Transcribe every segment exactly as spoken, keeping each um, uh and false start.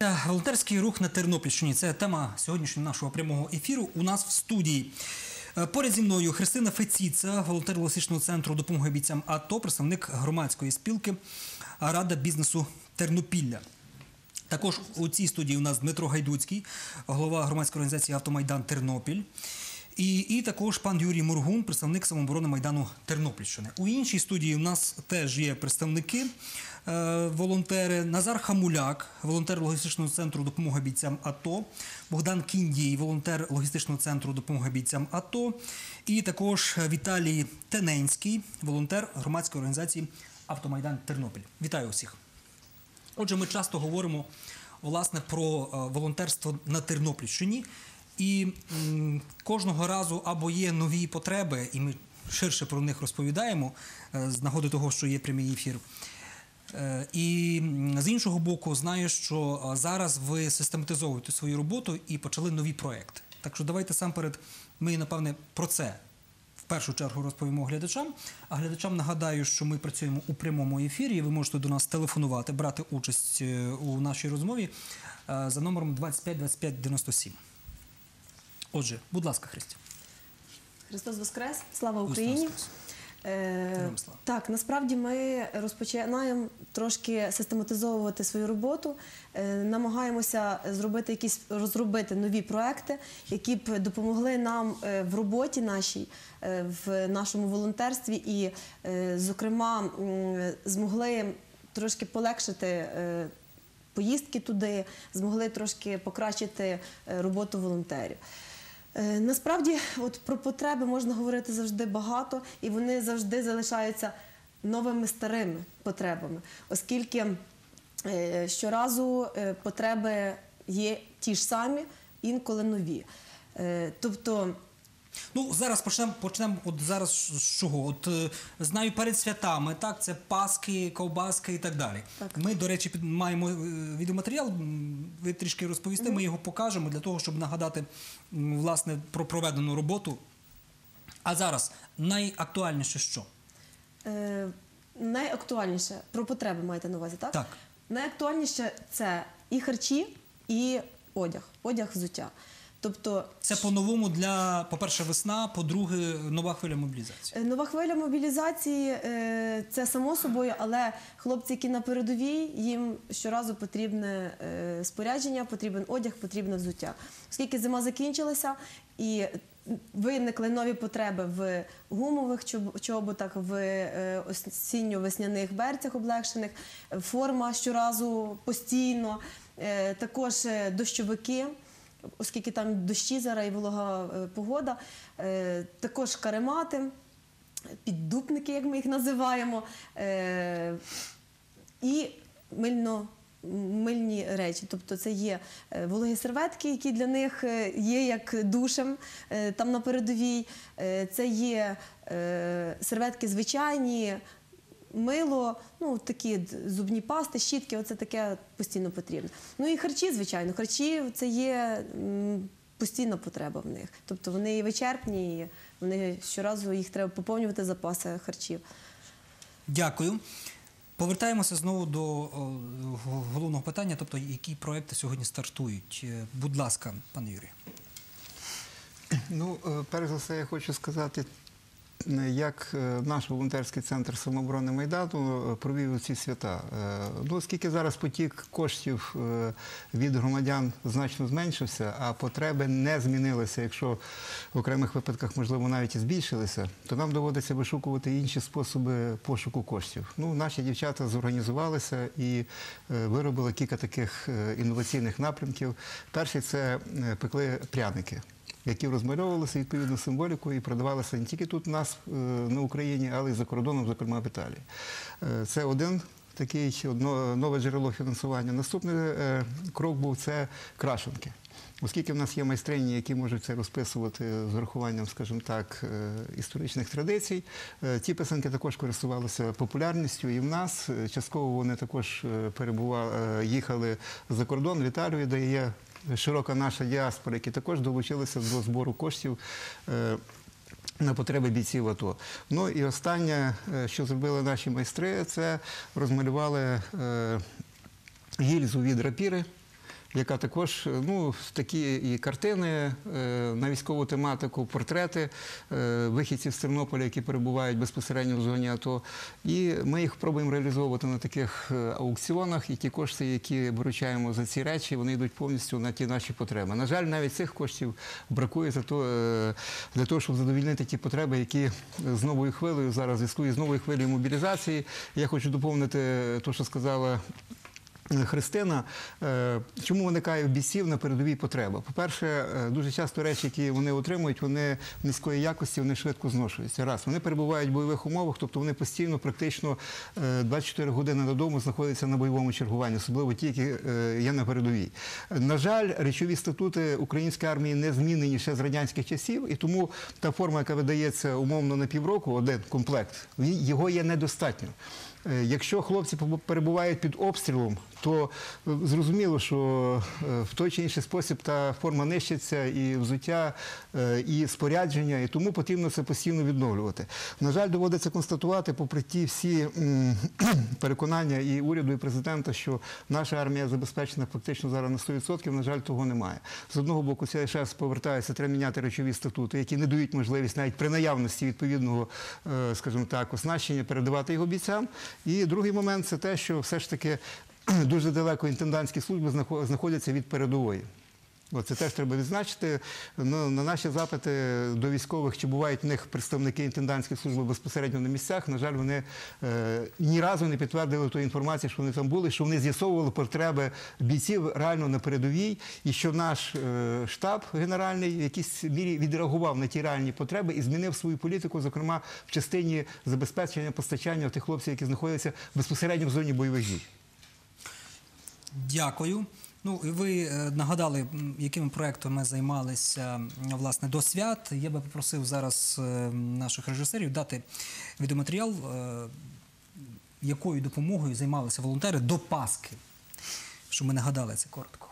Волонтерський рух на Тернопільщині – це тема сьогоднішнього нашого прямого ефіру. У нас в студії поряд зі мною Христина Феціца, волонтер логістичного центру допомоги бійцям АТО, представник громадської спілки «Рада бізнесу Тернопілля». Також у цій студії у нас Дмитро Гайдуцький, голова громадської організації «Автомайдан Тернопіль». І, і також пан Юрій Моргун, представник самооборони Майдану Тернопільщини. У іншій студії у нас теж є представники, е, волонтери. Назар Хамуляк, волонтер логістичного центру допомоги бійцям АТО. Богдан Кіндій, волонтер логістичного центру допомоги бійцям АТО. І також Віталій Тененський, волонтер громадської організації «Автомайдан Тернопіль». Вітаю усіх. Отже, ми часто говоримо, власне, про волонтерство на Тернопільщині. І м, кожного разу або є нові потреби, і ми ширше про них розповідаємо, е, з нагоди того, що є прямий ефір. Е, і м, з іншого боку, знаю, що е, зараз ви систематизовуєте свою роботу і почали нові проекти. Так що давайте самперед ми, напевне, про це в першу чергу розповімо глядачам. А глядачам нагадаю, що ми працюємо у прямому ефірі, і ви можете до нас телефонувати, брати участь у нашій розмові е, за номером двадцять п'ять двадцять п'ять дев'яносто сім. Отже, будь ласка, Христя. Христос Воскрес! Слава Україні! Е, так, насправді ми розпочинаємо трошки систематизовувати свою роботу, е, намагаємося зробити якісь, розробити нові проекти, які б допомогли нам е, в роботі нашій, е, в нашому волонтерстві і, е, зокрема, е, змогли трошки полегшити е, поїздки туди, змогли трошки покращити е, роботу волонтерів. Насправді, от про потреби можна говорити завжди багато, і вони завжди залишаються новими старими потребами, оскільки е, щоразу е, потреби є ті ж самі, інколи нові. Е, тобто, Ну, зараз почнемо, почнемо от зараз з чого? От, е, знаю, перед святами, так, це паски, ковбаски і так далі. Так. Ми, до речі, під, маємо е, відеоматеріал, м, ви трішки розповісти, mm-hmm. ми його покажемо для того, щоб нагадати, м, власне, про проведену роботу. А зараз найактуальніше що? Е, найактуальніше, про потреби маєте на увазі, так? Так. Найактуальніше – це і харчі, і одяг, одяг, взуття. Тобто, це по-новому для, по-перше, весна, по-друге, нова хвиля мобілізації. Нова хвиля мобілізації – це само собою, але хлопці, які на передовій, їм щоразу потрібне спорядження, потрібен одяг, потрібне взуття. Оскільки зима закінчилася і виникли нові потреби в гумових чоботах, в осінньо-весняних берцях облегшених, форма щоразу постійно, також дощовики, оскільки там дощі зараз і волога погода, е, також каремати, піддупники, як ми їх називаємо, е, і мильно, мильні речі. Тобто це є вологі серветки, які для них є як душем е, там на передовій, е, це є е, серветки звичайні, мило, ну, такі зубні пасти, щітки, оце таке постійно потрібно. Ну і харчі, звичайно. Харчі – це є м, постійна потреба в них. Тобто вони і вичерпні, і вони щоразу їх треба поповнювати запаси харчів. Дякую. Повертаємося знову до о, головного питання, тобто які проекти сьогодні стартують. Будь ласка, пане Юрій. Ну, перш за все, я хочу сказати, як наш волонтерський центр самооборони Майдану провів ці свята. Ну, оскільки зараз потік коштів від громадян значно зменшився, а потреби не змінилися, якщо в окремих випадках, можливо, навіть і збільшилися, то нам доводиться вишукувати інші способи пошуку коштів. Ну, наші дівчата зорганізувалися і виробили кілька таких інноваційних напрямків. Перший – це пекли пряники, які розмальовувалися відповідно символікою і продавалися не тільки тут у нас на Україні, але й за кордоном, зокрема в Італії. Це один такий нове джерело фінансування. Наступний крок був – це крашенки. Оскільки в нас є майстрині, які можуть це розписувати з урахуванням, скажімо так, історичних традицій, ті писанки також користувалися популярністю і в нас. Частково вони також перебували, їхали за кордон в Італію, де є широка наша діаспора, які також долучилися до збору коштів на потреби бійців АТО. Ну і останнє, що зробили наші майстри, це розмалювали гільзу від рапіри, яка також, ну, такі і картини е, на військову тематику, портрети е, вихідців з Тернополя, які перебувають безпосередньо в зоні АТО. І ми їх пробуємо реалізовувати на таких е, аукціонах, і ті кошти, які виручаємо за ці речі, вони йдуть повністю на ті наші потреби. На жаль, навіть цих коштів бракує за то, е, для того, щоб задовільнити ті потреби, які з новою хвилею зараз в зв'язку із новою хвилею мобілізації. Я хочу доповнити те, що сказала Христина. Чому виникає в бійців на передовій потреба? По-перше, дуже часто речі, які вони отримують, вони низької якості, вони швидко зношуються. Раз, вони перебувають в бойових умовах, тобто вони постійно, практично двадцять чотири години додому знаходяться на бойовому чергуванні, особливо ті, які є на передовій. На жаль, речові статути української армії не змінені ще з радянських часів, і тому та форма, яка видається умовно на півроку, один комплект, його є недостатньо. Якщо хлопці перебувають під обстрілом, то зрозуміло, що в той чи інший спосіб та форма нищиться, і взуття, і спорядження, і тому потрібно це постійно відновлювати. На жаль, доводиться констатувати, попри ті всі переконання і уряду, і президента, що наша армія забезпечена фактично зараз на сто відсотків, на жаль, того немає. З одного боку, це ще раз повертається, треба міняти речові статути, які не дають можливість навіть при наявності відповідного, скажімо так, оснащення передавати його бійцям. І другий момент – це те, що все ж таки дуже далеко інтендантські служби знаходяться від передової. Це теж треба відзначити. На наші запити до військових, чи бувають в них представники інтендантських служб безпосередньо на місцях, на жаль, вони е, ні разу не підтвердили ту інформацію, що вони там були, що вони з'ясовували потреби бійців реально на передовій, і що наш е, штаб генеральний в якійсь мірі відреагував на ті реальні потреби і змінив свою політику, зокрема в частині забезпечення постачання тих хлопців, які знаходяться безпосередньо в зоні бойових дій. Дякую. Ну, ви нагадали, якими проектами займалися, власне, до свят. Я би попросив зараз наших режисерів дати відеоматеріал, якою допомогою займалися волонтери до Пасхи, щоб ми нагадали це коротко.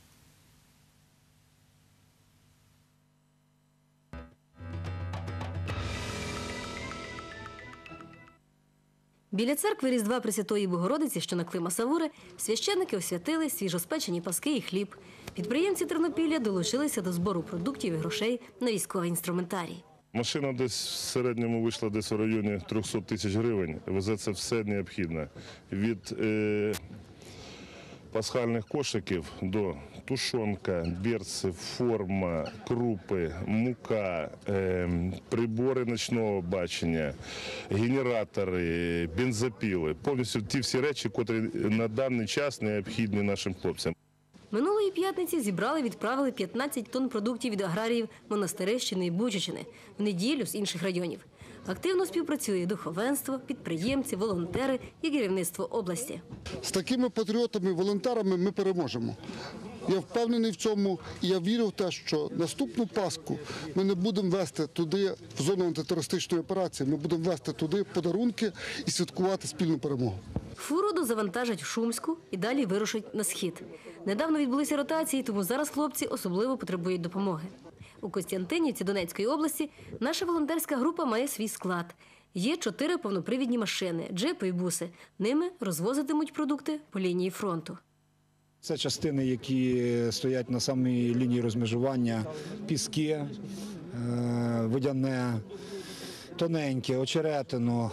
Біля церкви Різдва Пресвятої Богородиці, що на Клима Савури, священники освятили свіжоспечені паски і хліб. Підприємці Тернопілля долучилися до збору продуктів і грошей на військовий інструментарій. Машина десь в середньому вийшла десь у районі трьохсот тисяч гривень. Везеться все необхідне. Від е, пасхальних кошиків до тушонка, берці, форма, крупи, мука, е, прибори ночного бачення, генератори, бензопіли. Повністю ті всі речі, котрі на даний час необхідні нашим хлопцям. Минулої п'ятниці зібрали, відправили п'ятнадцять тонн продуктів від аграріїв Монастирищини і Бучачини, в неділю з інших районів. Активно співпрацює духовенство, підприємці, волонтери і керівництво області. З такими патріотами, волонтерами ми переможемо. Я впевнений в цьому, і я вірю в те, що наступну Пасху ми не будемо вести туди, в зону антитерористичної операції, ми будемо вести туди подарунки і святкувати спільну перемогу. Фуру дозавантажать в Шумську і далі вирушать на схід. Недавно відбулися ротації, тому зараз хлопці особливо потребують допомоги. У Костянтинівці Донецької області наша волонтерська група має свій склад. Є чотири повнопривідні машини, джипи і буси. Ними розвозитимуть продукти по лінії фронту. Це частини, які стоять на самій лінії розмежування: піски, водяне, тоненьке, очеретино,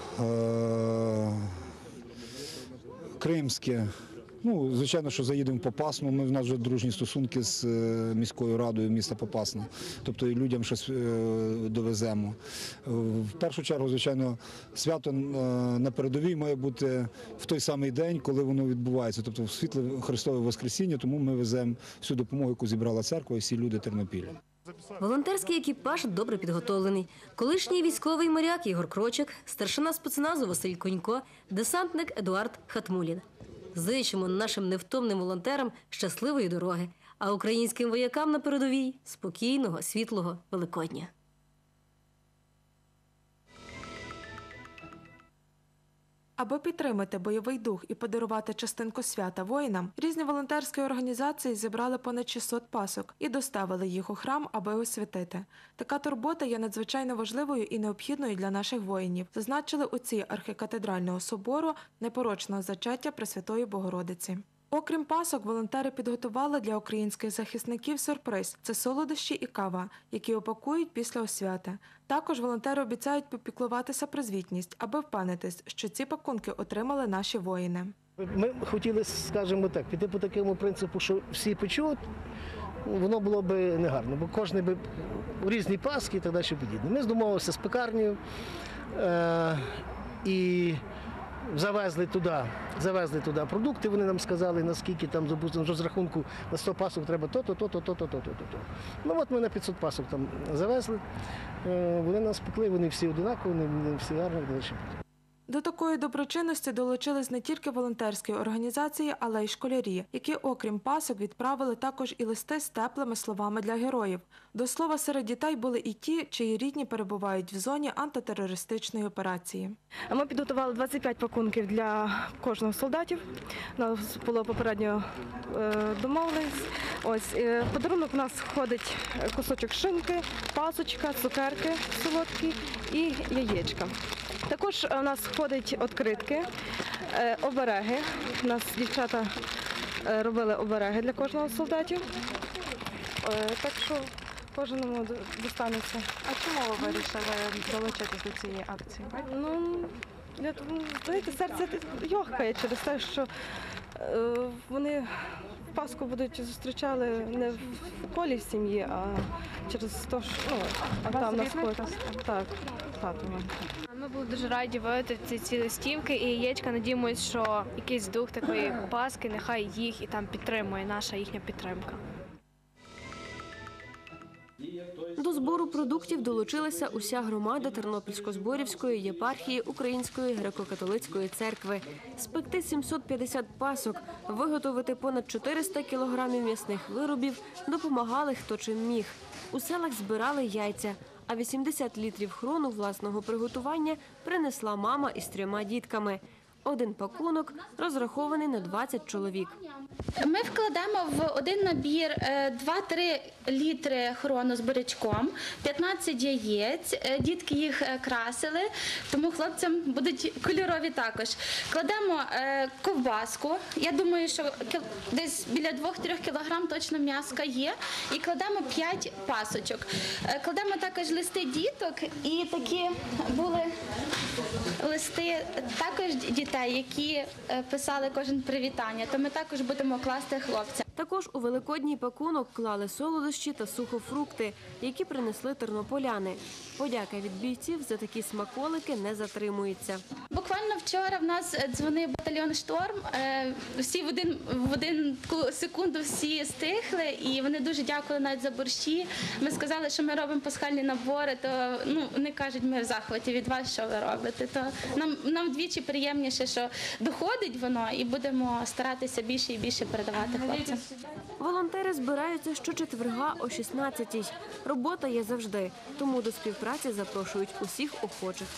кримське. Ну, звичайно, що заїдемо в Попасну. Ми, в нас вже дружні стосунки з міською радою міста Попасна. Тобто і людям щось довеземо. В першу чергу, звичайно, свято на передовій має бути в той самий день, коли воно відбувається. Тобто в світле Христове Воскресіння, тому ми веземо всю допомогу, яку зібрала церква і всі люди Тернопілля. Волонтерський екіпаж добре підготовлений. Колишній військовий моряк Ігор Крочик, старшина спецназу Василь Конько, десантник Едуард Хатмулін. Зичимо нашим невтомним волонтерам щасливої дороги, а українським воякам на передовій – спокійного, світлого Великодня. Аби підтримати бойовий дух і подарувати частинку свята воїнам, різні волонтерські організації зібрали понад шістсот пасок і доставили їх у храм, аби освятити. Така турбота є надзвичайно важливою і необхідною для наших воїнів, зазначили отці архікатедрального собору непорочного зачаття Пресвятої Богородиці. Окрім пасок, волонтери підготували для українських захисників сюрприз – це солодощі і кава, які опакують після освяти. Також волонтери обіцяють попіклуватися про звітність, аби впевнитись, що ці пакунки отримали наші воїни. Ми хотіли, скажімо так, піти по такому принципу, що всі печуть, воно було б негарно, бо кожен би у різні паски і так далі подібне. Ми домовилися з пекарнею е- і завезли туди, завезли туди продукти, вони нам сказали, наскільки там, допустимо, з розрахунку на сто пасок треба то-то, то-то, то-то, то-то, то-то. Ну от ми на п'ятсот пасок там завезли, е- вони нас пекли, вони всі одинакові, вони всі гарні, далі. До такої доброчинності долучились не тільки волонтерські організації, але й школярі, які, окрім пасок, відправили також і листи з теплими словами для героїв. До слова, серед дітей були і ті, чиї рідні перебувають в зоні антитерористичної операції. Ми підготували двадцять п'ять пакунків для кожного з солдатів. У нас було попередньо домовленість. Ось в подарунок у нас входить кусочок шинки, пасочка, цукерки солодкі і яєчка. Також у нас входять відкритки, обереги. У нас дівчата робили обереги для кожного з солдатів. Так що кожному достанеться. А чому ви вирішили долучитися до цієї акції? Ну, я, знаєте, серце йохкає через те, що вони в Пасху будуть зустрічали не в колі сім'ї, а через те, що ну, а там на сході. Так, тато. Ми були дуже раді виявити ці, ці листівки і яєчка. Надіємося, що якийсь дух такої Пасхи нехай їх і там підтримує, наша їхня підтримка. До збору продуктів долучилася уся громада Тернопільсько-Зборівської єпархії Української греко-католицької церкви. Спекти сімсот п'ятдесят пасок, виготовити понад чотириста кілограмів м'ясних виробів допомагали хто чим міг. У селах збирали яйця, а вісімдесят літрів хрону власного приготування принесла мама із трьома дітками. Один пакунок розрахований на двадцять чоловік. Ми вкладемо в один набір два-три літри хрону з бурячком, п'ятнадцять яєць, дітки їх красили, тому хлопцям будуть кольорові також. Кладемо ковбаску, я думаю, що десь біля двох-трьох кілограм точно м'яска є, і кладемо п'ять пасочок. Кладемо також листи діток, і такі були листи також дітей, які писали кожен привітання, то ми також будемо класти хлопцям. Також у великодній пакунок клали солодощі та сухофрукти, які принесли тернополяни. Подяка від бійців за такі смаколики не затримується. Буквально вчора в нас дзвонив батальйон «Шторм». Всі в один, в один секунду всі стихли, і вони дуже дякували навіть за борщі. Ми сказали, що ми робимо пасхальні набори, то ну, вони кажуть, ми в захваті від вас, що ви робите. То нам, нам вдвічі приємніше, що доходить воно, і будемо старатися більше і більше передавати хлопцям. Волонтери збираються щочетверга о шістнадцятій. Робота є завжди, тому до співпраці запрошують усіх охочих.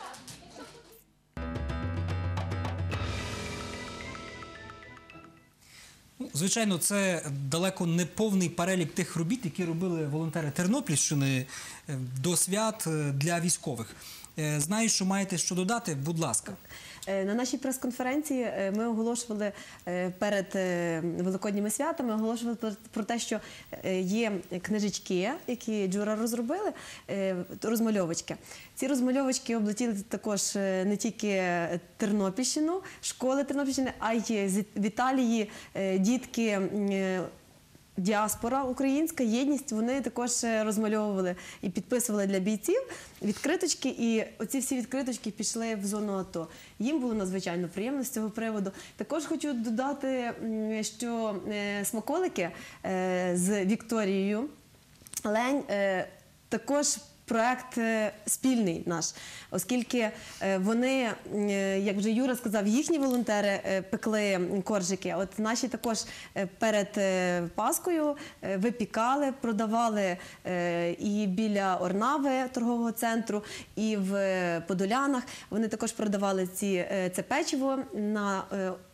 Звичайно, це далеко не повний перелік тих робіт, які робили волонтери Тернопільщини до свят для військових. Знаю, що маєте що додати, будь ласка. На нашій прес-конференції ми оголошували перед великодніми святами, оголошували про те, що є книжечки, які Джура розробили, розмальовочки. Ці розмальовочки облетіли також не тільки Тернопільщину, школи Тернопільщини, а й в Італії дітки діаспора українська, єдність, вони також розмальовували і підписували для бійців відкриточки, і оці всі відкриточки пішли в зону АТО. Їм було надзвичайно приємно з цього приводу. Також хочу додати, що смаколики з Вікторією Лень також проект спільний наш, оскільки вони, як вже Юра сказав, їхні волонтери пекли коржики. От наші також перед Паскою випікали, продавали і біля Орнави торгового центру, і в Подолянах. Вони також продавали ці, це печиво на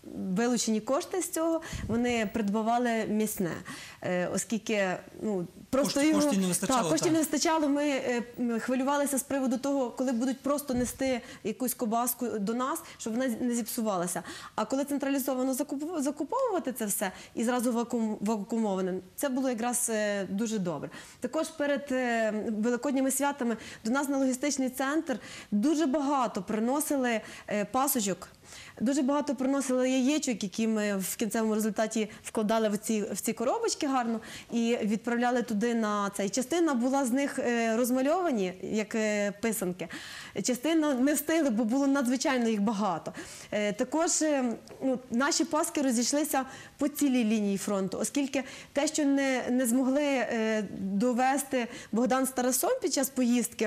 вилучені кошти з цього вони придбавали м'ясне, Е, оскільки ну, просто Кошт- його коштів не вистачало, Так, коштів так. не вистачало. Ми е, м, хвилювалися з приводу того, коли будуть просто нести якусь кобаску до нас, щоб вона не зіпсувалася. А коли централізовано закуп- закуповувати це все і зразу вакуум, вакуумоване, це було якраз е, дуже добре. Також перед е, великодніми святами до нас на логістичний центр дуже багато приносили е, пасочок. Дуже багато приносили яєчок, які ми в кінцевому результаті вкладали в ці, в ці коробочки гарно і відправляли туди на цей. Частина була з них е, розмальовані, як е, писанки. Частина не встигли, бо було надзвичайно їх багато. Е, також е, ну, наші паски розійшлися по цілій лінії фронту, оскільки те, що не, не змогли е, довести Богдан з Тарасом під час поїздки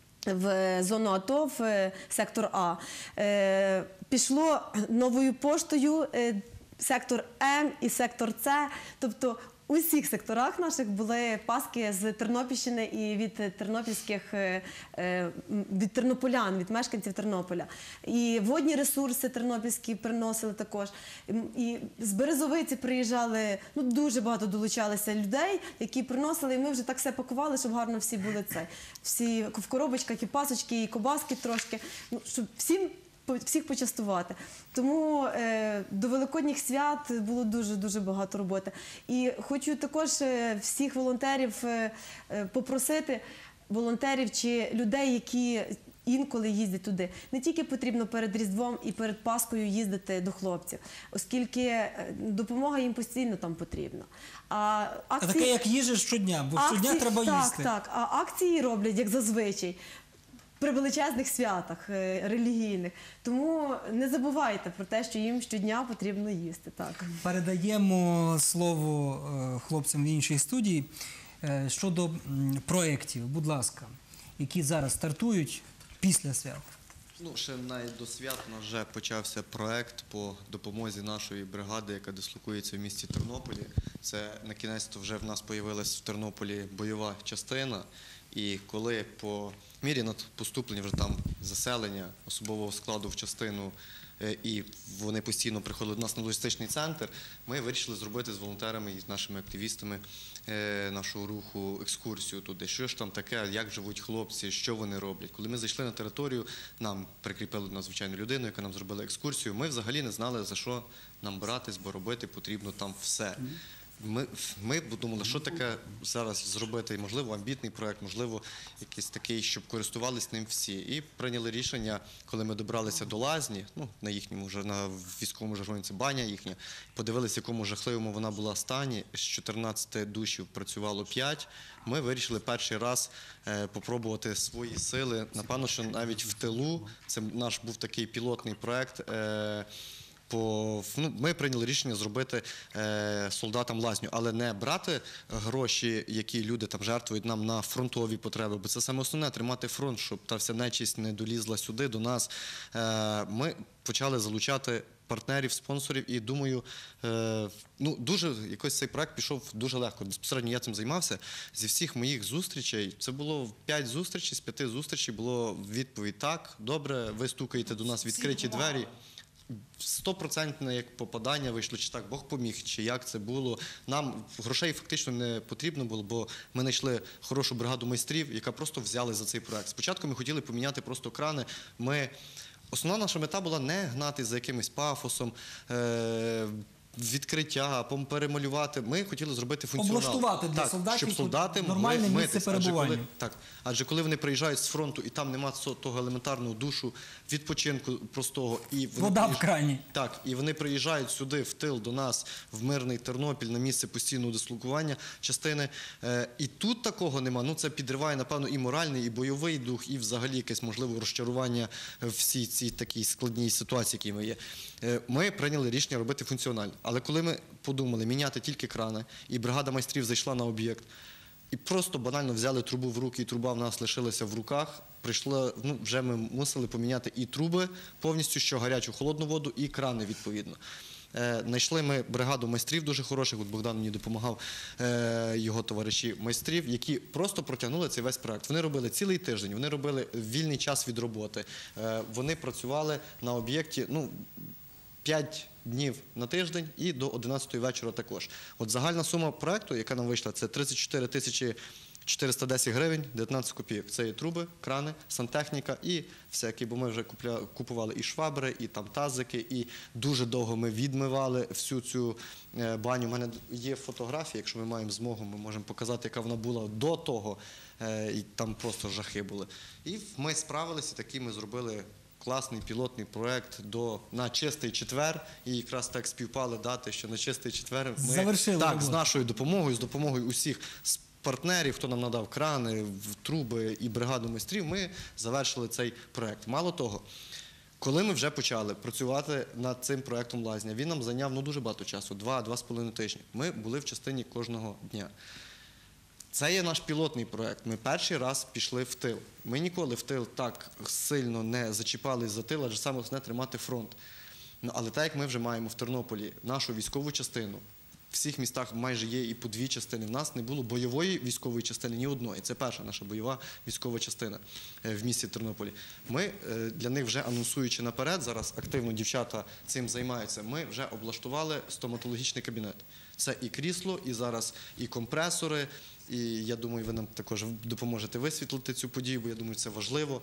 в зону АТО, в сектор А, е, пішло новою поштою е, сектор М і сектор С, тобто у всіх секторах наших були паски з Тернопільщини і від тернопільських, е, е, від тернополян, від мешканців Тернополя. І водні ресурси тернопільські приносили також. І, і з Березовиці приїжджали, ну дуже багато долучалися людей, які приносили, і ми вже так все пакували, щоб гарно всі були це. Всі в коробочках і пасочки, і кобаски трошки, ну, щоб всім всіх почастувати. Тому е, до Великодніх свят було дуже-дуже багато роботи. І хочу також е, всіх волонтерів е, е, попросити, волонтерів чи людей, які інколи їздять туди. Не тільки потрібно перед Різдвом і перед Паскою їздити до хлопців, оскільки е, допомога їм постійно там потрібна. А А акції, таке, як їжа щодня, бо щодня акції- треба так, їсти. Так, а акції роблять, як зазвичай, при величезних святах е, релігійних. Тому не забувайте про те, що їм щодня потрібно їсти. Так. Передаємо слово е, хлопцям в іншій студії Е, щодо м, проєктів, будь ласка, які зараз стартують після свят. Ну, ще навіть до свят у нас вже почався проект по допомозі нашої бригади, яка дислокується в місті Тернополі. Це на кінець-то вже в нас з'явилась в Тернополі бойова частина. І коли по мірі над поступлення вже там заселення особового складу в частину, е, і вони постійно приходили до нас на логістичний центр, ми вирішили зробити з волонтерами і з нашими активістами е, нашого руху екскурсію туди. Що ж там таке, як живуть хлопці, що вони роблять. Коли ми зайшли на територію, нам прикріпили надзвичайну людину, яка нам зробила екскурсію. Ми взагалі не знали, за що нам братись, бо робити потрібно там все. Ми, ми думали, що таке зараз зробити, можливо, амбітний проєкт, можливо, якийсь такий, щоб користувались ним всі. І прийняли рішення, коли ми добралися до лазні, ну, на їхньому, на військовому жаргоні це баня їхня, подивилися, в якому жахливому вона була стані, з чотирнадцяти душів працювало п'ять, ми вирішили перший раз е, попробувати свої сили. Напевно, що навіть в тилу, це наш був такий пілотний проєкт, е, По, ну, ми прийняли рішення зробити е, солдатам лазню, але не брати гроші, які люди там жертвують нам на фронтові потреби, бо це саме основне – тримати фронт, щоб та вся нечисть не долізла сюди, до нас. Е, ми почали залучати партнерів, спонсорів і, думаю, е, ну, дуже, якось цей проект пішов дуже легко. Безпосередньо я цим займався. Зі всіх моїх зустрічей, це було п'ять зустрічей, з п'яти зустрічей було відповідь «так, добре, ви стукаєте до нас відкриті двері». Стопроцентне як попадання вийшло, чи так Бог поміг, чи як це було. Нам грошей фактично не потрібно було, бо ми знайшли хорошу бригаду майстрів, яка просто взяли за цей проект. Спочатку ми хотіли поміняти просто крани. Ми... Основна наша мета була не гнати за якимось пафосом, е... відкриття, перемалювати. Ми хотіли зробити функціонал. Облаштувати для так, солдатів щоб солдати нормальне могли місце митись. перебування. Адже коли, так, адже коли вони приїжджають з фронту і там нема того елементарного душу, відпочинку простого. І вони Вода в приїж- крані. Так, і вони приїжджають сюди, в тил, до нас, в мирний Тернопіль, на місце постійного дислокування частини. Е, і тут такого нема. Ну, це підриває, напевно, і моральний, і бойовий дух, і взагалі якесь, можливо, розчарування в всій цій такій складній ситуації, які ми є. Е, ми прийняли рішення робити функціонально. Але коли ми подумали міняти тільки крани, і бригада майстрів зайшла на об'єкт, і просто банально взяли трубу в руки, і труба в нас лишилася в руках. Прийшло, ну, вже ми мусили поміняти і труби повністю, що гарячу, холодну воду, і крани відповідно. Е, знайшли ми бригаду майстрів дуже хороших, от Богдан мені допомагав, е, його товариші майстрів, які просто протягнули цей весь проект. Вони робили цілий тиждень, вони робили вільний час від роботи, е, вони працювали на об'єкті, ну, п'ять днів на тиждень і до одинадцятої вечора також. От загальна сума проекту, яка нам вийшла, це тридцять чотири тисячі чотириста десять гривень, дев'ятнадцять копійок. Це і труби, крани, сантехніка і всякі, бо ми вже купля, купували і швабри, і там тазики, і дуже довго ми відмивали всю цю баню. У мене є фотографії, якщо ми маємо змогу, ми можемо показати, яка вона була до того, і там просто жахи були. І ми справилися, такий ми зробили класний пілотний проєкт до, на чистий четвер, і якраз так співпали дати, що на чистий четвер ми Завершили так, роботу. з нашою допомогою, з допомогою усіх партнерів, хто нам надав крани, труби і бригаду майстрів, ми завершили цей проєкт. Мало того, коли ми вже почали працювати над цим проєктом лазня, він нам зайняв ну, дуже багато часу, два-два з половиною тижні. Ми були в частині кожного дня. Це є наш пілотний проєкт. Ми перший раз пішли в тил. Ми ніколи в тил так сильно не зачіпались за тил, адже саме основне тримати фронт. Ну, але так, як ми вже маємо в Тернополі нашу військову частину, в всіх містах майже є і по дві частини. В нас не було бойової військової частини ні одної. Це перша наша бойова військова частина в місті Тернополі. Ми для них вже анонсуючи наперед, зараз активно дівчата цим займаються, ми вже облаштували стоматологічний кабінет. Це і крісло, і зараз і компресори, і я думаю, ви нам також допоможете висвітлити цю подію, бо я думаю, це важливо.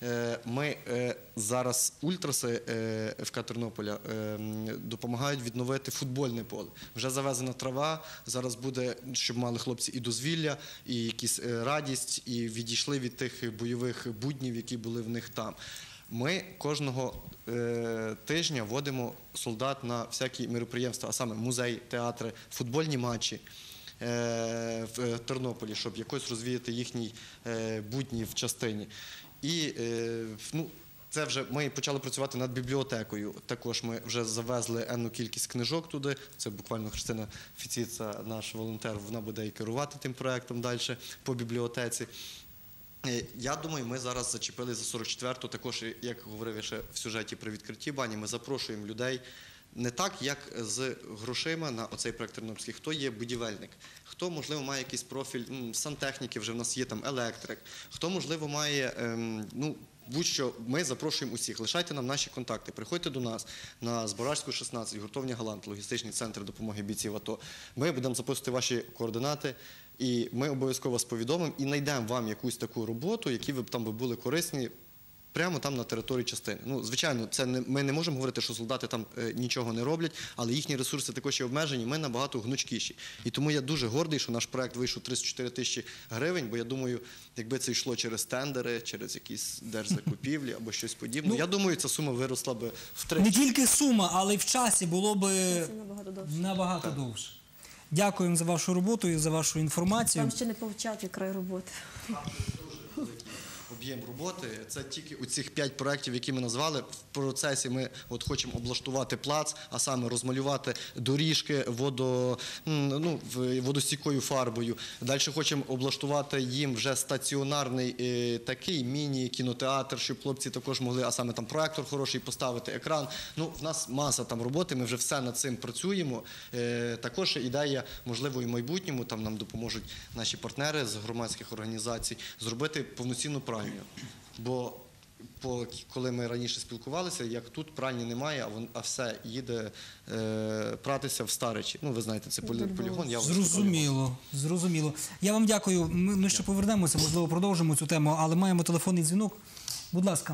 Ми зараз ультраси ФК Тернополя допомагають відновити футбольне поле. Вже завезена трава, зараз буде, щоб мали хлопці і дозвілля, і якісь радість, і відійшли від тих бойових буднів, які були в них там. Ми кожного е, тижня водимо солдат на всякі мероприємства, а саме музей, театри, футбольні матчі е, в Тернополі, щоб якось розвіяти їхні е, будні в частині. І е, ну, це вже ми почали працювати над бібліотекою. Також ми вже завезли енну кількість книжок туди. Це буквально Христина Феціца, наш волонтер, вона буде і керувати тим проєктом далі по бібліотеці. Я думаю, ми зараз зачепили за сорок четверту, також, як говорив я ще в сюжеті при відкритті бані, ми запрошуємо людей не так, як з грошима на оцей проєкт Тернопільський. Хто є будівельник, хто, можливо, має якийсь профіль сантехніки, вже в нас є там електрик, хто, можливо, має, ну, будь-що, ми запрошуємо усіх. Лишайте нам наші контакти, приходьте до нас на Збаражську, шістнадцять, гуртовня «Галант», логістичний центр допомоги бійців АТО. Ми будемо записувати ваші координати, і ми обов'язково вас повідомимо і знайдемо вам якусь таку роботу, які ви там би були корисні, прямо там на території частини. Ну, звичайно, це не, ми не можемо говорити, що солдати там е, нічого не роблять, але їхні ресурси також є обмежені, ми набагато гнучкіші. І тому я дуже гордий, що наш проект вийшов тридцять чотири тисячі гривень, бо я думаю, якби це йшло через тендери, через якісь держзакупівлі або щось подібне, ну, я думаю, ця сума виросла би втричі. Не тільки сума, але й в часі було б набагато довше. Набагато довше. Дякуємо за вашу роботу і за вашу інформацію. Там ще не повчати край роботи. Об'єм роботи. Це тільки у цих п'ять проєктів, які ми назвали. В процесі ми от хочемо облаштувати плац, а саме розмалювати доріжки водо, ну, водостійкою фарбою. Далі хочемо облаштувати їм вже стаціонарний е, такий міні-кінотеатр, щоб хлопці також могли, а саме там проектор хороший поставити, екран. Ну, в нас маса там роботи, ми вже все над цим працюємо. Е, також ідея, можливо, і в майбутньому, там нам допоможуть наші партнери з громадських організацій, зробити повноцінну працю. Бо по, коли ми раніше спілкувалися, як тут пральні немає, а, вон, а все їде е, пратися в Старичі. Ну, ви знаєте, це полі, полігон. Я зрозуміло, зрозуміло. Я вам дякую. Ми, ми ще повернемося, можливо, продовжимо цю тему, але маємо телефонний дзвінок. Будь ласка.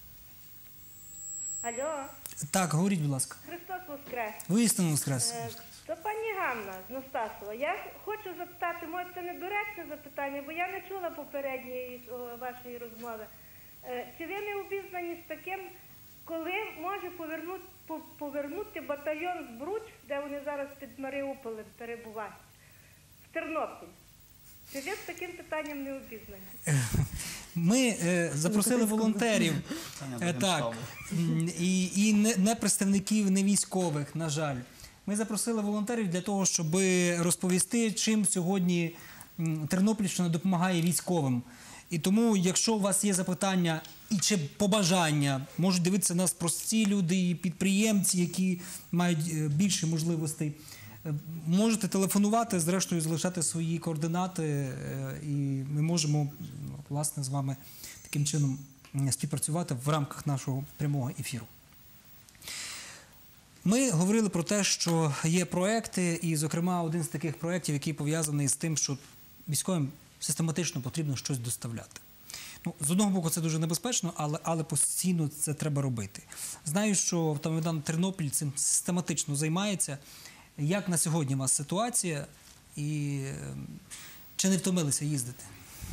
Алло. Так, говоріть, будь ласка. Христос Воскрес. Воістину Воскрес. Е, До пані Ганна з Настасова. Я хочу запитати, може це недоречне запитання, бо я не чула попередньої вашої розмови. Е, Чи ви не обізнані з таким, коли може повернути, повернути батальйон Збруч, де вони зараз під Маріуполем перебувають, в Тернопіль? Чи ви з таким питанням не обізнані? Ми е, запросили волонтерів, е, так, і, і не, не представників, не військових, на жаль. Ми запросили волонтерів для того, щоб розповісти, чим сьогодні Тернопільщина допомагає військовим. І тому, якщо у вас є запитання і чи побажання, можуть дивитися нас прості люди і підприємці, які мають більше можливостей, можете телефонувати, зрештою залишати свої координати, і ми можемо, власне, з вами таким чином співпрацювати в рамках нашого прямого ефіру. Ми говорили про те, що є проекти, і, зокрема, один з таких проєктів, який пов'язаний з тим, що військовим систематично потрібно щось доставляти. Ну, з одного боку, це дуже небезпечно, але, але постійно це треба робити. Знаю, що Автомайдан Тернопіль цим систематично займається. Як на сьогодні у вас ситуація і чи не втомилися їздити?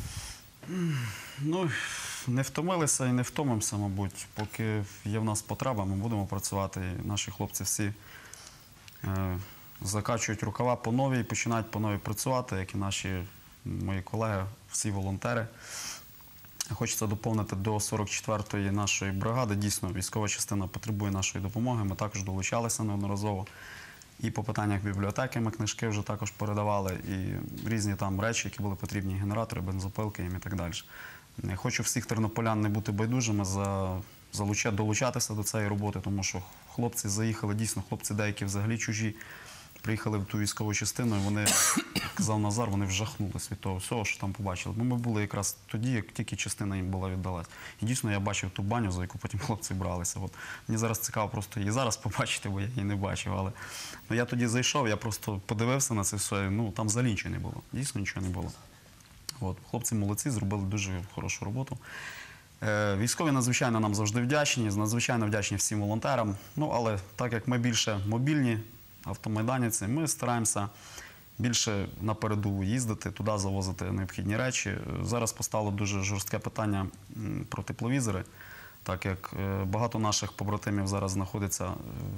Ну, не втомилися і не втомимося, мабуть. Поки є в нас потреба, ми будемо працювати. І наші хлопці всі е, закачують рукава по новій і починають по новій працювати, як і наші мої колеги, всі волонтери. Хочеться доповнити до сорок четвертої нашої бригади. Дійсно, військова частина потребує нашої допомоги. Ми також долучалися неодноразово. І по питаннях бібліотеки ми книжки вже також передавали, і різні там речі, які були потрібні, генератори, бензопилки і так далі. Хочу всіх тернополян не бути байдужими, за, залучати, долучатися до цієї роботи, тому що хлопці заїхали, дійсно, хлопці деякі взагалі чужі, приїхали в ту військову частину, і вони, як казав Назар, вони вжахнулися від того всього, що там побачили. Бо ми були якраз тоді, як тільки частина їм була віддалась. І дійсно я бачив ту баню, за яку потім хлопці бралися. От. Мені зараз цікаво просто її зараз побачити, бо я її не бачив. Але ну, я тоді зайшов, я просто подивився на це все, ну там взагалі нічого не було. Дійсно нічого не було. От. Хлопці молодці, зробили дуже хорошу роботу. Е, військові надзвичайно нам завжди вдячні, надзвичайно вдячні всім волонтерам. Ну, але так як ми більше мобільні, автомайданівці, ми стараємося більше на передову їздити, туди завозити необхідні речі. Зараз постало дуже жорстке питання про тепловізори, так як багато наших побратимів зараз знаходиться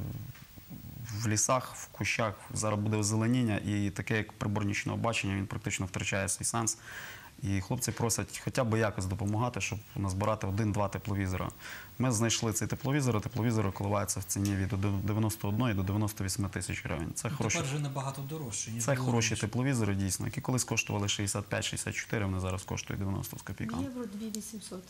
в лісах, в кущах, зараз буде озеленіння, і таке, як прибор нічного бачення, він практично втрачає свій сенс. І хлопці просять хоча б якось допомагати, щоб назбирати один-два тепловізора. Ми знайшли цей тепловізор, тепловізори коливаються в ціні від дев'яноста однієї до дев'яноста восьми тисяч гривень. Це ну, хороші, тепер вже набагато дорожче, ніж це було хороші раніше. тепловізори, дійсно, які колись коштували шістдесят п'ять - шістдесят чотири, вони зараз коштують дев'яносто з копійками. Євро дві тисячі вісімсот.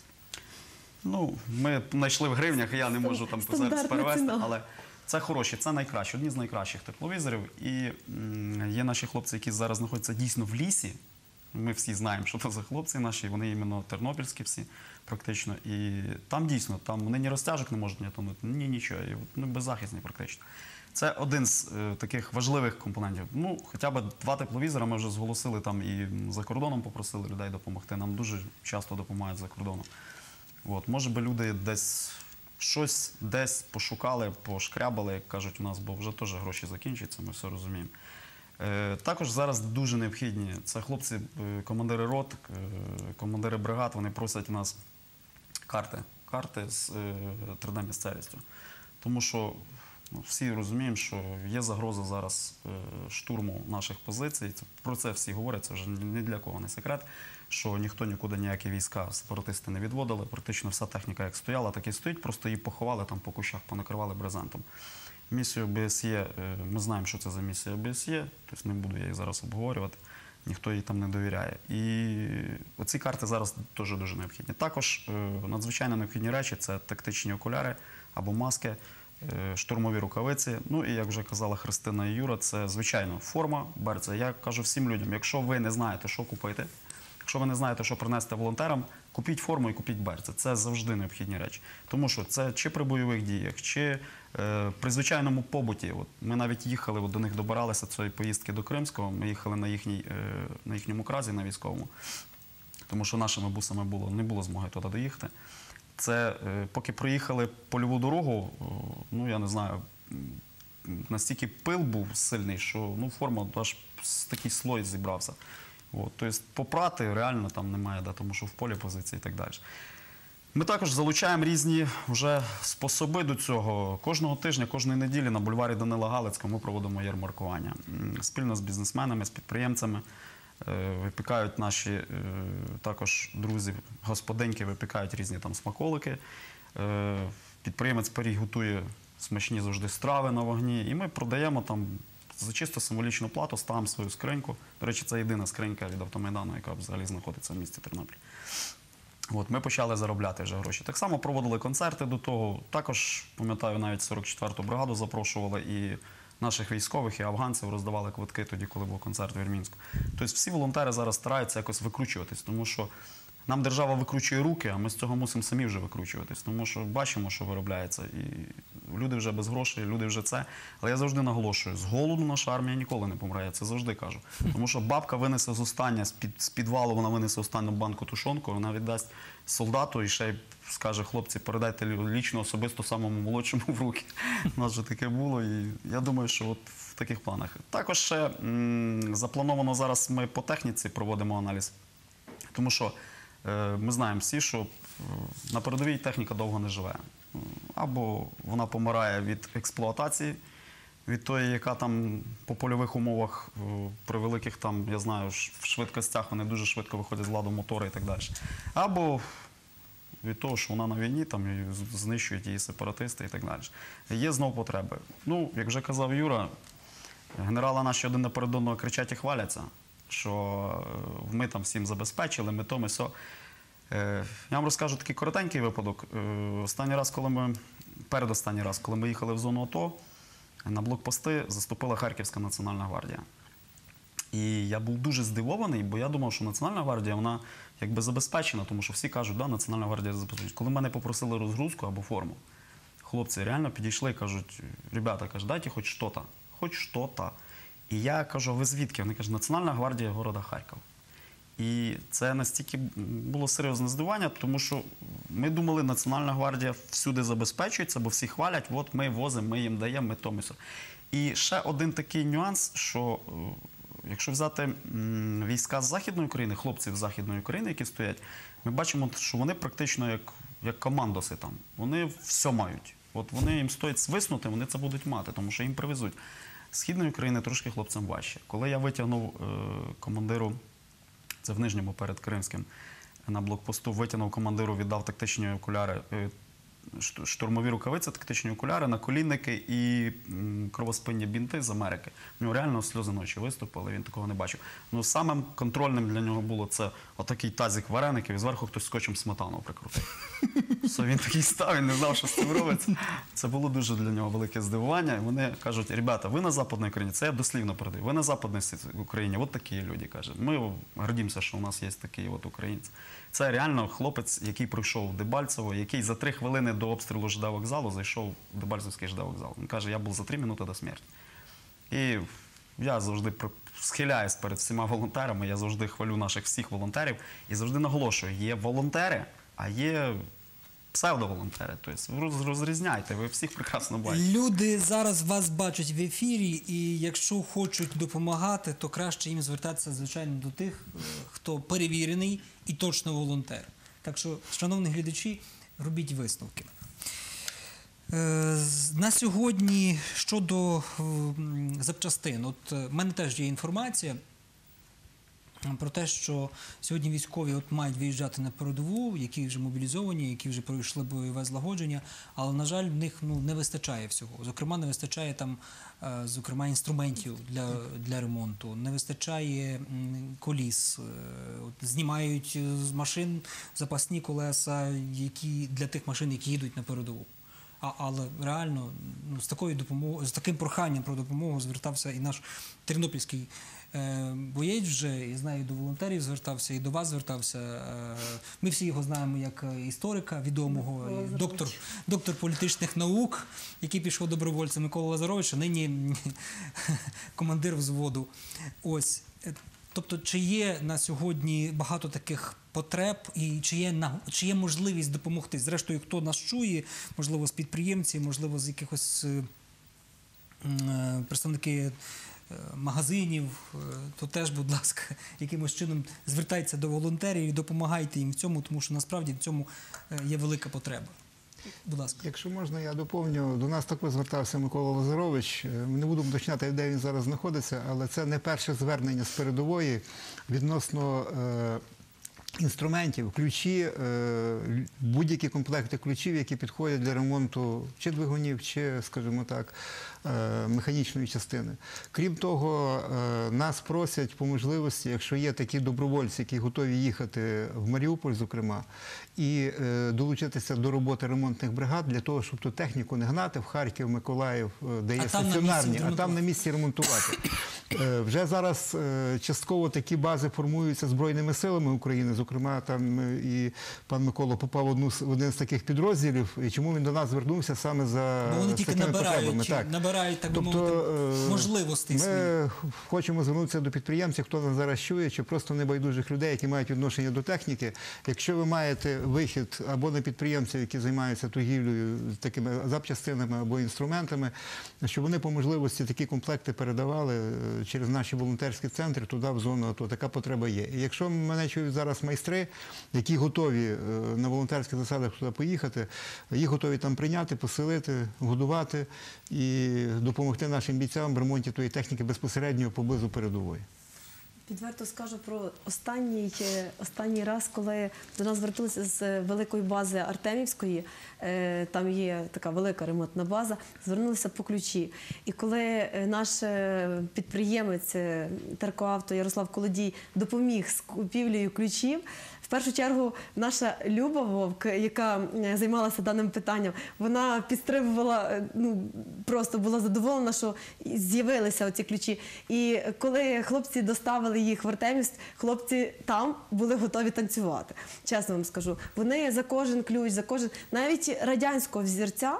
Ну, ми знайшли в гривнях, я не можу там зараз перевести, ціна. але це хороші, це найкращі, одні з найкращих тепловізорів. І м, є наші хлопці, які зараз знаходяться дійсно в лісі. Ми всі знаємо, що це за хлопці наші, вони іменно тернопільські всі практично. І там дійсно, там вони ні розтяжок не можуть ні тонути, ні нічого, і, ну, беззахисні практично. Це один з е, таких важливих компонентів. Ну, хоча б два тепловізора ми вже зголосили там і за кордоном попросили людей допомогти. Нам дуже часто допомагають за кордоном. От, може би люди десь щось десь пошукали, пошкрябали, як кажуть у нас, бо вже теж гроші закінчуються, ми все розуміємо. Е, також зараз дуже необхідні, це хлопці, е, командири рот, е, командири бригад, вони просять у нас карти, карти з е, три Д місцевістю. Тому що ну, всі розуміємо, що є загроза зараз е, штурму наших позицій, це, про це всі говорять, це вже ні для кого не секрет, що ніхто нікуди ніякі війська сепаратисти не відводили, практично вся техніка як стояла, так і стоїть, просто її поховали там по кущах, понакривали брезентом. Місію Б С Є, ми знаємо, що це за місія Б С Є, тобто не буду я її зараз обговорювати, ніхто їй там не довіряє. І оці карти зараз теж дуже необхідні. Також надзвичайно необхідні речі – це тактичні окуляри або маски, штурмові рукавиці. Ну і, як вже казала Христина і Юра, це, звичайно, форма, берці. Я кажу всім людям, якщо ви не знаєте, що купити, якщо ви не знаєте, що принести волонтерам, купіть форму і купіть берці. Це завжди необхідні речі. Тому що це чи при бойових діях, чи е, при звичайному побуті. От ми навіть їхали, от до них добиралися цієї поїздки до Кримського, ми їхали на, їхній, е, на їхньому кразі, на військовому, тому що нашими бусами було, не було змоги туди доїхати. Це, е, поки проїхали польову дорогу, ну я не знаю, настільки пил був сильний, що ну, форма аж такий слой зібрався. От, тобто попрати реально там немає, да, тому що в полі позиції і так далі. Ми також залучаємо різні вже способи до цього. Кожного тижня, кожної неділі на бульварі Данила Галицького ми проводимо ярмаркування. Спільно з бізнесменами, з підприємцями випікають наші також друзі, господиньки випікають різні там смаколики. Підприємець пиріг готує смачні завжди страви на вогні, і ми продаємо там за чисто символічну плату, ставимо свою скриньку. До речі, це єдина скринька від Автомайдану, яка взагалі знаходиться в місті Тернопіль. От, ми почали заробляти вже гроші. Так само проводили концерти до того. Також, пам'ятаю, навіть сорок четверту бригаду запрошували і наших військових, і афганців роздавали квитки тоді, коли був концерт в Ірмінську. Тобто всі волонтери зараз стараються якось викручуватись, тому що нам держава викручує руки, а ми з цього мусимо самі вже викручуватись. Тому що бачимо, що виробляється. І люди вже без грошей, люди вже це. Але я завжди наголошую, з голоду наша армія ніколи не помре, я це завжди кажу. Тому що бабка винесе з остання, з підвалу вона винесе останню банку тушонку, вона віддасть солдату і ще й скаже, хлопці, передайте лічно, особисто самому молодшому в руки. У нас вже таке було, і я думаю, що от в таких планах. Також ще м, заплановано зараз ми по техніці проводимо аналіз. Тому що е, ми знаємо всі, що е, на передовій техніка довго не живе. Або вона помирає від експлуатації, від тої, яка там по польових умовах, е, при великих там, я знаю, в швидкостях вони дуже швидко виходять з ладу мотори і так далі. Або від того, що вона на війні, там і знищують її сепаратисти і так далі. Є знов потреби. Ну, як вже казав Юра, генерали наші один наперед одного кричать і хваляться, що ми там всім забезпечили, ми то, ми сьо. Я вам розкажу такий коротенький випадок. Останній раз, коли ми, передостанній раз, коли ми їхали в зону АТО, на блокпости заступила Харківська Національна гвардія. І я був дуже здивований, бо я думав, що Національна гвардія, вона якби забезпечена, тому що всі кажуть, да, Національна гвардія забезпечена. Коли мене попросили розгрузку або форму, хлопці реально підійшли і кажуть, ребята, кажуть, дайте хоч що-то, хоч що-то. І я кажу, ви звідки? Вони кажуть, Національна гвардія города Харків. І це настільки було серйозне здивування, тому що ми думали, Національна гвардія всюди забезпечується, бо всі хвалять, от ми возимо, ми їм даємо, ми то, ми все. І ще один такий нюанс, що якщо взяти м, війська з Західної України, хлопців з Західної України, які стоять, ми бачимо, що вони практично як, як командоси там. Вони все мають. От вони їм стоїть свиснути, вони це будуть мати, тому що їм привезуть. З Східної України трошки хлопцям важче. Коли я витягнув е, командиру, це в Нижньому перед Кримським, на блокпосту, витягнув командиру, віддав тактичні окуляри, е, штурмові рукавиці, тактичні окуляри, наколінники і м, кровоспинні бінти з Америки. У нього реально сльози ночі виступили, він такого не бачив. Ну, самим контрольним для нього було це отакий тазик вареників, і зверху хтось скотчем сметану прикрутив. Все, він такий став, він не знав, що з цим робиться. Це було дуже для нього велике здивування. І вони кажуть, ребята, ви на Западній Україні, це я дослівно передаю, ви на Западній Україні, от такі люди, каже. Ми гордимося, що у нас є такі от українці. Це реально хлопець, який прийшов в Дебальцево, який за три хвилини до обстрілу ЖД вокзалу зайшов в Дебальцевський ЖД вокзал. Він каже, я був за три минути до смерті. І я завжди схиляюсь перед всіма волонтерами, я завжди хвалю наших всіх волонтерів і завжди наголошую, є волонтери, а є псевдоволонтери. Тобто розрізняйте, ви всіх прекрасно бачите. Люди зараз вас бачать в ефірі, і якщо хочуть допомагати, то краще їм звертатися, звичайно, до тих, хто перевірений і точно волонтер. Так що, шановні глядачі, робіть висновки. На сьогодні щодо запчастин. От в мене теж є інформація про те, що сьогодні військові от мають виїжджати на передову, які вже мобілізовані, які вже пройшли бойове злагодження, але, на жаль, в них ну, не вистачає всього. Зокрема, не вистачає там, зокрема, інструментів для, для ремонту, не вистачає коліс, от, знімають з машин запасні колеса, які, для тих машин, які їдуть на передову. А, але реально ну, з такою допомогою, з таким проханням про допомогу звертався і наш тернопільський е, боєць вже, я знаю, і до волонтерів звертався, і до вас звертався. Е, ми всі його знаємо як історика відомого, і доктор, доктор політичних наук, який пішов добровольцем, Микола Лазарович, а нині командир взводу. Ось. Тобто, чи є на сьогодні багато таких потреб і чи є, чи є можливість допомогти? Зрештою, хто нас чує, можливо, з підприємців, можливо, з якихось е, представники е, магазинів, е, то теж, будь ласка, якимось чином звертайтеся до волонтерів і допомагайте їм в цьому, тому що насправді в цьому є велика потреба. Будь ласка. Якщо можна, я доповню. До нас також звертався Микола Лазарович. Ми не будемо уточняти, де він зараз знаходиться, але це не перше звернення з передової відносно е, інструментів, ключі, е, будь-які комплекти ключів, які підходять для ремонту чи двигунів, чи, скажімо так, механічної частини. Крім того, нас просять по можливості, якщо є такі добровольці, які готові їхати в Маріуполь, зокрема, і долучитися до роботи ремонтних бригад для того, щоб ту техніку не гнати в Харків, Миколаїв, де є стаціонарні, а там на місці ремонтувати. Вже зараз частково такі бази формуються Збройними силами України, зокрема, там і пан Микола попав в один з таких підрозділів, і чому він до нас звернувся саме за Бо вони тільки набирають, так. набирають, так би тобто, мовити, можливостей своїх. Ми хочемо звернутися до підприємців, хто нас зараз чує, чи просто небайдужих людей, які мають відношення до техніки. Якщо ви маєте вихід або на підприємців, які займаються торгівлею такими запчастинами або інструментами, щоб вони по можливості такі комплекти передавали через наші волонтерські центри туди, в зону АТО. Така потреба є. І якщо мене чують зараз майстри, які готові на волонтерських засадах туди поїхати, їх готові там прийняти, поселити, годувати і допомогти нашим бійцям в ремонті тої техніки безпосередньо поблизу передової. Відверто скажу про останній, останній раз, коли до нас звернулися з великої бази Артемівської, там є така велика ремонтна база, звернулися по ключі. І коли наш підприємець Теркоавто Ярослав Колодій допоміг з купівлею ключів, в першу чергу наша Люба Вовк, яка займалася даним питанням, вона підтримувала, ну, просто була задоволена, що з'явилися оці ключі. І коли хлопці доставили їх в Артемівськ, хлопці там були готові танцювати. Чесно вам скажу. Вони за кожен ключ, за кожен, навіть радянського взірця,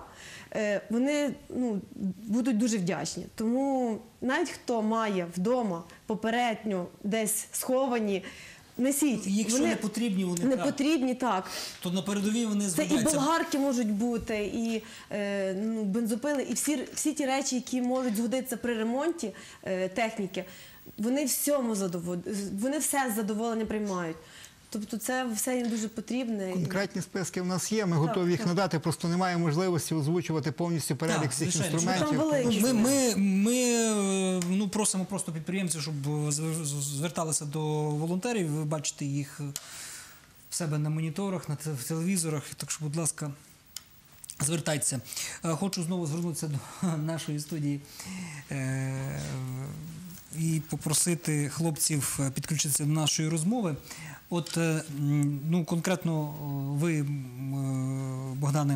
вони, ну, будуть дуже вдячні. Тому навіть хто має вдома попередньо десь сховані, несіть. Якщо вони не потрібні вони, не так. потрібні, так. То на передовій вони Це згодяться. і болгарки можуть бути, і е, ну, бензопили, і всі, всі ті речі, які можуть згодитися при ремонті е, техніки, вони всьому задоволені, вони все з задоволенням приймають. Тобто це все їм дуже потрібне. Конкретні списки в нас є, ми готові їх так. надати, просто немає можливості озвучувати повністю перелік Так, всіх звичайно. інструментів. Ми, ми, ми ну, просимо просто підприємців, щоб зверталися до волонтерів. Ви бачите їх в себе на моніторах, на телевізорах. Так що, будь ласка, звертайтеся. Хочу знову звернутися до нашої студії і попросити хлопців підключитися до нашої розмови. От, ну, конкретно ви, Богдане,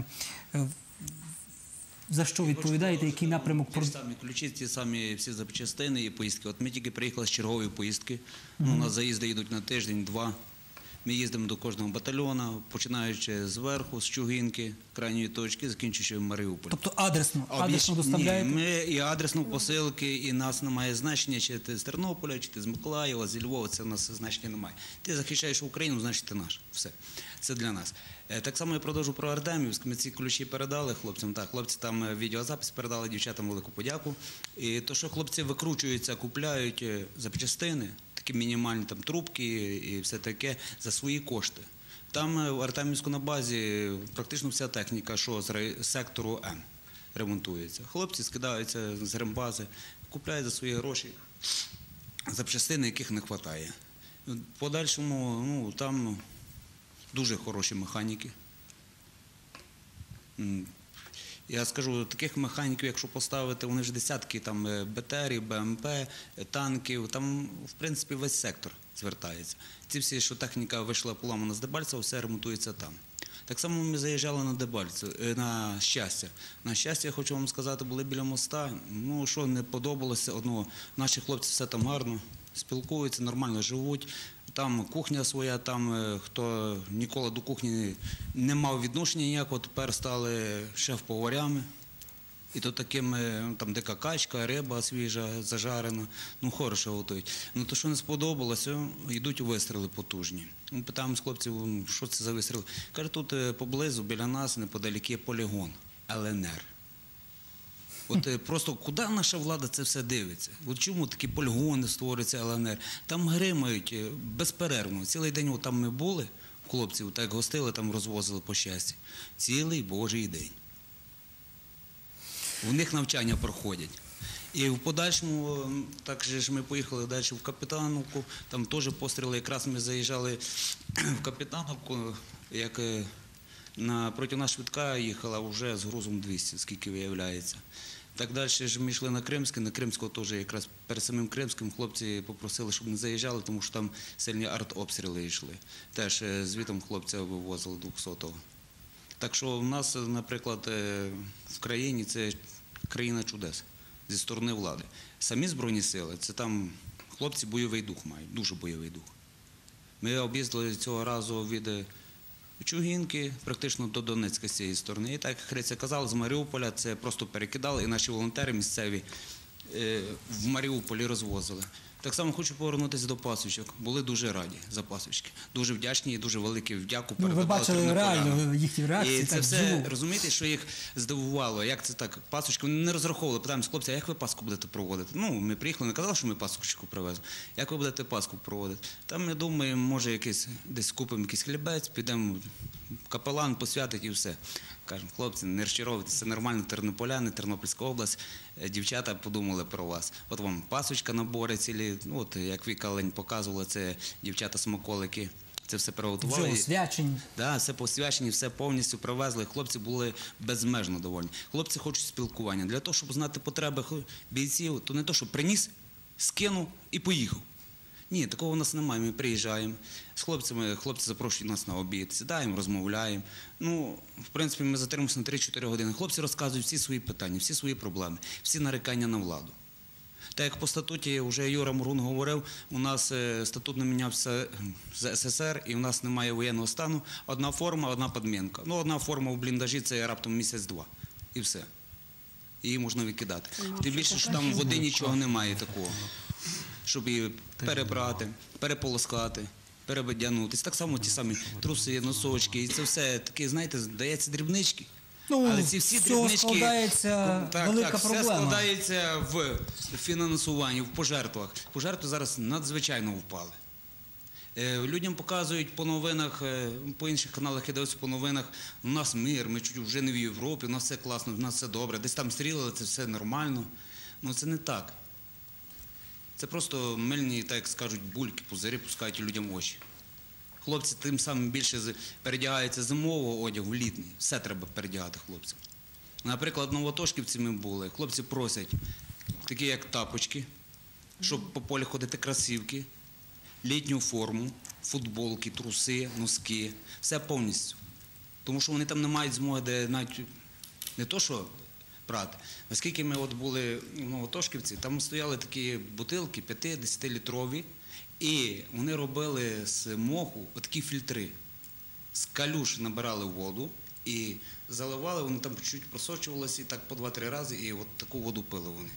за що відповідаєте, який напрямок? Ті ж самі ключі, ті самі всі запчастини і поїздки. От ми тільки приїхали з чергової поїздки, ну, у нас заїзди йдуть на тиждень-два. Ми їздимо до кожного батальйону, починаючи зверху, з Чугинки, крайньої точки, закінчуючи в Маріуполь. Тобто адресно, адресно доставляєте? Ні, ми і адресно посилки, і нас немає значення, чи ти з Тернополя, чи ти з Миколаєва, зі Львова, це у нас значення немає. Ти захищаєш Україну, значить ти наш. Все. Це для нас. Так само я продовжу про Артемівськ. Ми ці ключі передали хлопцям. Так, хлопці там відеозапис передали, дівчатам велику подяку. І то, що хлопці викручуються, купляють запчастини, такі мінімальні там трубки і все таке, за свої кошти. Там в Артемівську на базі практично вся техніка, що з сектору М ремонтується. Хлопці скидаються з рембази, купляють за свої гроші запчастини, яких не вистачає. В подальшому, ну, там дуже хороші механіки. Я скажу, таких механіків, якщо поставити, вони ж десятки, там, БТРів, БМП, танків, там, в принципі, весь сектор звертається. Ці всі, що техніка вийшла поламана з Дебальцева, все ремонтується там. Так само ми заїжджали на Дебальцево, на Щастя. На Щастя, я хочу вам сказати, були біля моста, ну, що не подобалося одного, наші хлопці все там гарно, спілкуються, нормально живуть. Там кухня своя, там хто ніколи до кухні не мав відношення ніякого, тепер стали шеф-поварями. І то такими, там дика качка, риба свіжа, зажарена, ну хорошо готують. Ну то, що не сподобалося, йдуть вистріли потужні. Ми питаємо з хлопців, що це за вистріли. Каже, тут поблизу, біля нас, неподалік є полігон, Л Н Р. От просто куди наша влада це все дивиться? От чому такі полігони створюються, Л Н Р? Там гримають безперервно. Цілий день от там ми були, хлопців, так гостили, там розвозили по Щасті. Цілий божий день. У них навчання проходять. І в подальшому, так же ж ми поїхали далі в Капітановку, там теж постріли, якраз ми заїжджали в Капітановку, як на, проти нас швидка їхала вже з грузом двісті, скільки виявляється. Так далі ж ми йшли на Кримське, на Кримського теж якраз перед самим Кримським хлопці попросили, щоб не заїжджали, тому що там сильні артобстріли йшли. Теж звітом хлопця вивозили двохсотого. Так що в нас, наприклад, в країні це країна чудес зі сторони влади. Самі Збройні сили, це там хлопці бойовий дух мають, дуже бойовий дух. Ми об'їздили цього разу від Чугінки, практично до Донецька з цієї сторони. І так, як Хриця казала, з Маріуполя це просто перекидали, і наші волонтери місцеві в Маріуполі розвозили. Так само хочу повернутися до пасочок. Були дуже раді за пасочки. Дуже вдячні і дуже велике вдяку Ну, ви передавали бачили реально тернополянам. їхні реакції. І це так, все, вживу. розумієте, що їх здивувало, як це так, пасочки, вони не розраховували, питаємося, хлопці, а як ви Пасху будете проводити? Ну, ми приїхали, не казали, що ми пасочку привезли. Як ви будете Пасху проводити? Там, ми думаємо, може, якийсь, десь купимо якийсь хлібець, підемо, капелан посвятить і все. Кажемо, хлопці, не розчаровуйтесь, це нормально, тернополяни, Тернопільська область, дівчата подумали про вас. От вам пасочка, набори цілі, ну, от, як Віка Лень показувала, це дівчата-смаколики. Це все приготували. Вже освячені. Так, все посвячені, все повністю привезли. Хлопці були безмежно довольні. Хлопці хочуть спілкування. Для того, щоб знати потреби бійців, то не то, що приніс, скинув і поїхав. Ні, такого у нас немає. Ми приїжджаємо з хлопцями, хлопці запрошують нас на обід, сідаємо, розмовляємо. Ну, в принципі, ми затримуємося на три-чотири години. Хлопці розказують всі свої питання, всі свої проблеми, всі нарікання на владу. Так як по статуті, вже Юра Мургун говорив, у нас статут не мінявся з СССР і у нас немає воєнного стану. Одна форма, одна підмінка. Ну, одна форма в бліндажі – це раптом місяць-два. І все. Її можна викидати. Тим більше, що там води нічого немає такого, щоб її перебрати, переполоскати, перебадянутися. Так само ті самі труси, носочки. І це все таке, знаєте, здається, дрібнички. Ну, але ці всі з цього дрібнички, складається так, велика так, проблема. все складається в фінансуванні, в пожертвах. Пожертви зараз надзвичайно впали. Людям показують по новинах, по інших каналах я дивився по новинах, у нас мир, ми чуть вже не в Європі, у нас все класно, у нас все добре, десь там стрілили, це все нормально. Ну це не так. Це просто мильні, так як скажуть, бульки, пузирі пускають людям в очі. Хлопці тим самим більше передягаються зимового одягу в літній. Все треба передягати хлопцям. Наприклад, новотошківці ми були. Хлопці просять такі, як тапочки, щоб по полі ходити кросівки, літню форму, футболки, труси, носки. Все повністю. Тому що вони там не мають змоги, де навіть не то, що прати. Оскільки ми от були в Новотошківці, там стояли такі бутилки п'яти-десятилітрові, і вони робили з моху такі фільтри. З калюш набирали воду і заливали, вони там чуть просочувалися і так по два-три рази, і от таку воду пили вони.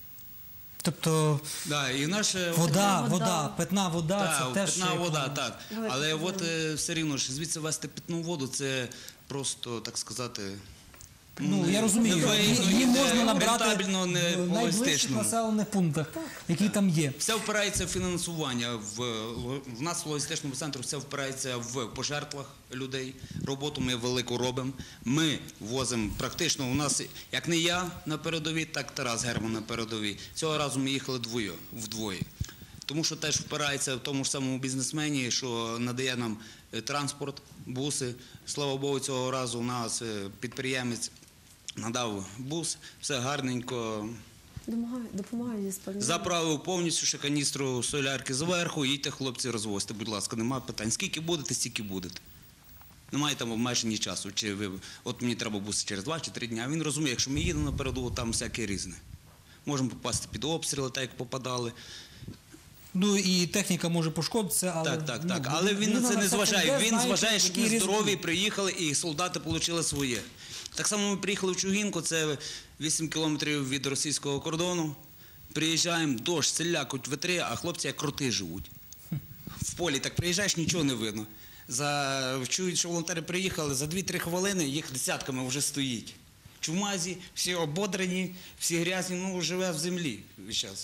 Тобто да, і наша... вода, вода, питна вода, так, це теж... питна вода, так. Але от все рівно ж звідси вести питну воду, це просто, так сказати... Ну, я розумію, її можна набрати в найближчих населених пунктах, які там є. Все впирається в фінансування. В нас в логістичному центрі все впирається в пожертвах людей. Роботу ми велику робимо. Ми возимо практично, у нас, як не я на передовій, так Тарас Герман на передовій. Цього разу ми їхали вдвоє. Тому що теж впирається в тому ж самому бізнесмені, що надає нам транспорт, буси. Слава Богу, цього разу у нас підприємець надав бус, все гарненько. Допомагає спальні. Заправив повністю ще каністру солярки зверху, їдьте, хлопці, розвозьте, будь ласка, немає питань. Скільки будете, стільки будете. Немає там обмежені часу. Чи ви, от мені треба бус через два чи три дні. А він розуміє, якщо ми їдемо на передову, там всяке різне. Можемо попасти під обстріли, так як попадали. Ну і техніка може пошкодитися, але... Так, так, так. Але він на це не зважає. Він зважає, що ми здорові, приїхали і солдати отримали своє. Так само ми приїхали в Чугінку, це вісім кілометрів від російського кордону. Приїжджаємо, дощ, селяк, хоч вітри, а хлопці як кроти живуть. В полі так приїжджаєш, нічого не видно. За... Чують, що волонтери приїхали, за дві-три хвилини їх десятками вже стоїть. Чумазі, всі ободрені, всі грязні, ну, живе в землі весь час.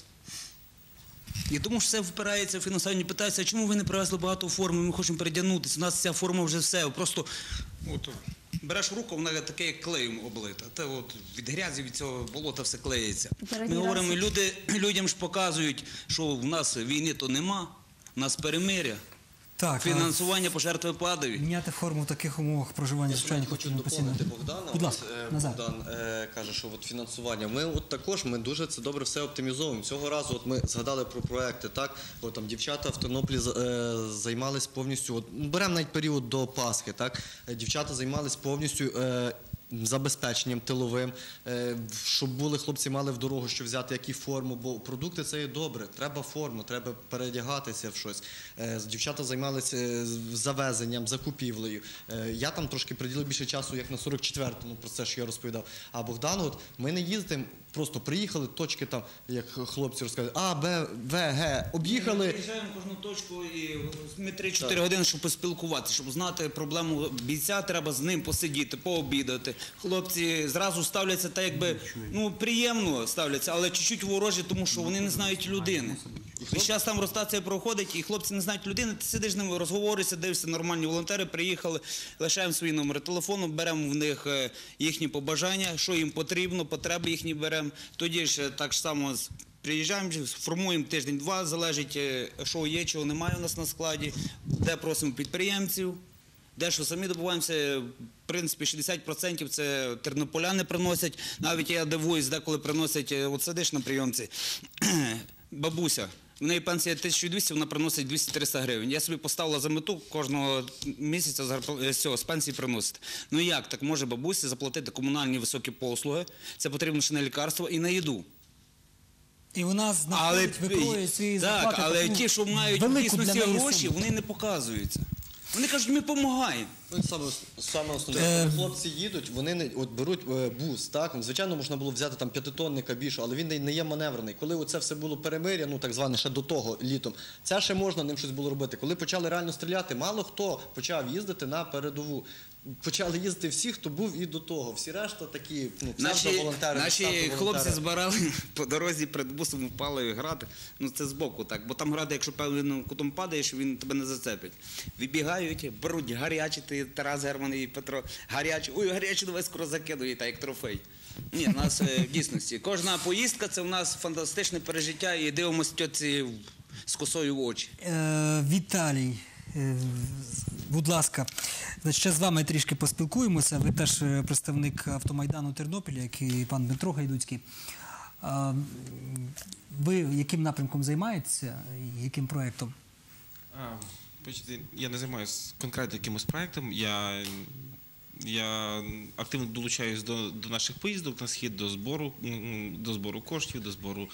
І тому що все впирається в фінансування, питаються, а чому ви не привезли багато форми, ми хочемо передягнутися, у нас ця форма вже все, просто от, береш руку, вона таке як клеєм облита, та от від грязі, від цього болота все клеїться. Ми говоримо, люди, людям ж показують, що в нас війни то нема, в нас перемиря, Так, Фінансування пожертви падають. Міняти форму в таких умовах проживання звичайно Хочу хочемо постійно. доповнити Богдана. Будь ласка, Ось, е, Назар. Богдан е, каже, що от фінансування. Ми от також ми дуже це добре все оптимізовуємо. Цього разу от ми згадали про проекти. Так, от там дівчата в Тернополі е, займались повністю. От беремо навіть період до Пасхи. Так, дівчата займались повністю. Е, забезпеченням тиловим, щоб були хлопці мали в дорогу, що взяти, які форму, бо продукти це є добре, треба форму, треба передягатися в щось. Дівчата займалися завезенням, закупівлею. Я там трошки приділив більше часу, як на сорок четвертому, про це ж я розповідав. А Богдан, от ми не їздимо, просто приїхали, точки там, як хлопці розказують, А, Б, В, Г, об'їхали. Ми приїжджаємо кожну точку і ми три-чотири години, щоб поспілкуватися, щоб знати проблему бійця, треба з ним посидіти, пообідати. Хлопці зразу ставляться так, якби, ну, приємно ставляться, але чуть-чуть ворожі, тому що вони не знають людини. І зараз там ротація проходить, і хлопці не знають людини, ти сидиш з ними, розговоришся, дивишся, нормальні волонтери приїхали, лишаємо свої номери телефону, беремо в них їхні побажання, що їм потрібно, потреби їхні беремо. Тоді ж так само приїжджаємо, формуємо тиждень-два, залежить, що є, чого немає у нас на складі, де просимо підприємців. Дещо самі добуваємося, в принципі, шістдесят відсотків це тернополяни приносять. Навіть я дивуюсь, деколи приносять, от сидиш на прийомці, бабуся, в неї пенсія тисяча двісті, вона приносить двісті-триста гривень. Я собі поставила за мету кожного місяця з цього, з пенсії приносити. Ну як так може бабусі заплатити комунальні високі послуги, це потрібно ще на лікарство і на їду. І вона знаходить, викроє свої зарплати. Так, але ті, що мають дійсно ці гроші, вони не показуються. Вони кажуть, ми допомагаємо. Ну, саме, саме основне, коли хлопці їдуть, вони не, от, беруть е, бус, так? Звичайно, можна було взяти там п'ятитонника більше, але він не, не є маневрений. Коли це все було перемир'я, ну так зване, ще до того літом, це ще можна ним щось було робити. Коли почали реально стріляти, мало хто почав їздити на передову. Почали їздити всі, хто був і до того. Всі решта такі, ну, псевдоволонтери. Наші, наші хлопці збирали по дорозі перед бусом впали гради. Ну це збоку так, бо там гради, якщо певним кутом падаєш, він тебе не зацепить. Вибігають, беруть гарячі, ти Тарас Герман і Петро, гарячі, ой, гарячі, давай скоро закидує, так як трофей. Ні, у нас в дійсності. Кожна поїздка – це у нас фантастичне пережиття і дивимося тьоці з косою в очі. Е, Віталій, е, будь ласка, значить, ще з вами трішки поспілкуємося. Ви теж представник Автомайдану Тернопіля, як і пан Дмитро Гайдуцький. Е, ви яким напрямком займаєтеся, яким проєктом? Я не займаюся конкретно якимось проєктом. Я, я активно долучаюсь до, до наших поїздок на схід, до збору, до збору коштів, до збору,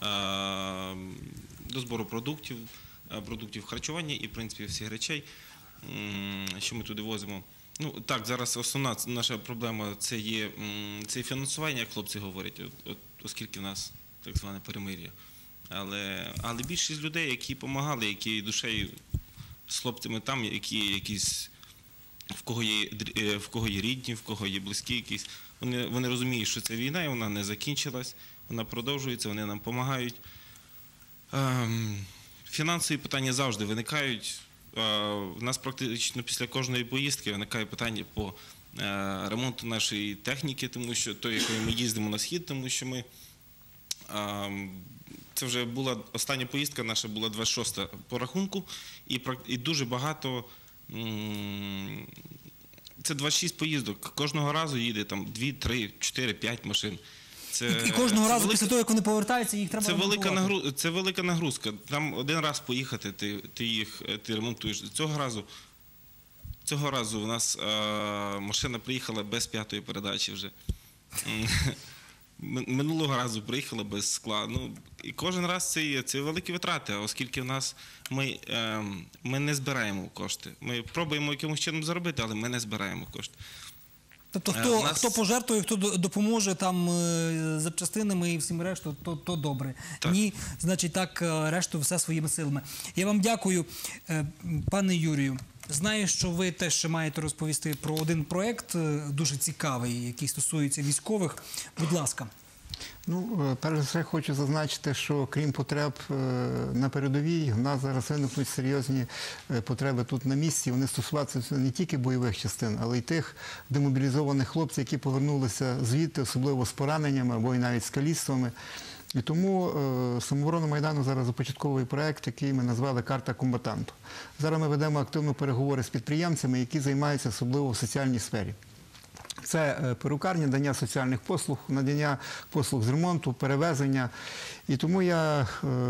до збору продуктів, продуктів харчування і, в принципі, всіх речей, що ми туди возимо. Ну, так, зараз основна наша проблема – це є, це є фінансування, як хлопці говорять, от, от, оскільки в нас так зване перемир'я. Але, але більшість людей, які допомагали, які душею з хлопцями там, які якісь, в кого є, в кого є рідні, в кого є близькі якісь, вони, вони розуміють, що це війна, і вона не закінчилась, вона продовжується, вони нам допомагають. Фінансові питання завжди виникають. У нас практично після кожної поїздки виникає питання по ремонту нашої техніки, тому що то, якою ми їздимо на схід, тому що ми, це вже була остання поїздка наша, була двадцять шоста по рахунку, і, і дуже багато, це двадцять шість поїздок, кожного разу їде там дві, три, чотири, п'ять машин. Це, і кожного разу велика, після того, як вони повертаються, їх треба це велика, нагруз, це велика нагрузка. Там один раз поїхати, ти, ти їх ти ремонтуєш. Цього разу, цього разу у нас а, машина приїхала без п'ятої передачі вже. Минулого разу приїхала без скла. Ну, і кожен раз це є, це великі витрати, оскільки в нас ми, е, ми не збираємо кошти. Ми пробуємо якимось чином заробити, але ми не збираємо кошти. Тобто, хто, нас... хто пожертвує, хто допоможе там запчастинами і всім решту, то, то добре. Так. Ні, значить так, решту все своїми силами. Я вам дякую, пане Юрію. Знаю, що ви теж ще маєте розповісти про один проєкт дуже цікавий, який стосується військових. Будь ласка. Ну, перш за все, хочу зазначити, що крім потреб на передовій, в нас зараз виникнуть серйозні потреби тут на місці. Вони стосуватися не тільки бойових частин, але й тих демобілізованих хлопців, які повернулися звідти, особливо з пораненнями або й навіть з каліцтвами. І тому е, самооборона Майдану зараз започатковує проєкт, який ми назвали «Карта комбатанту». Зараз ми ведемо активно переговори з підприємцями, які займаються особливо в соціальній сфері. Це е, перукарня, надання соціальних послуг, надання послуг з ремонту, перевезення. І тому я е,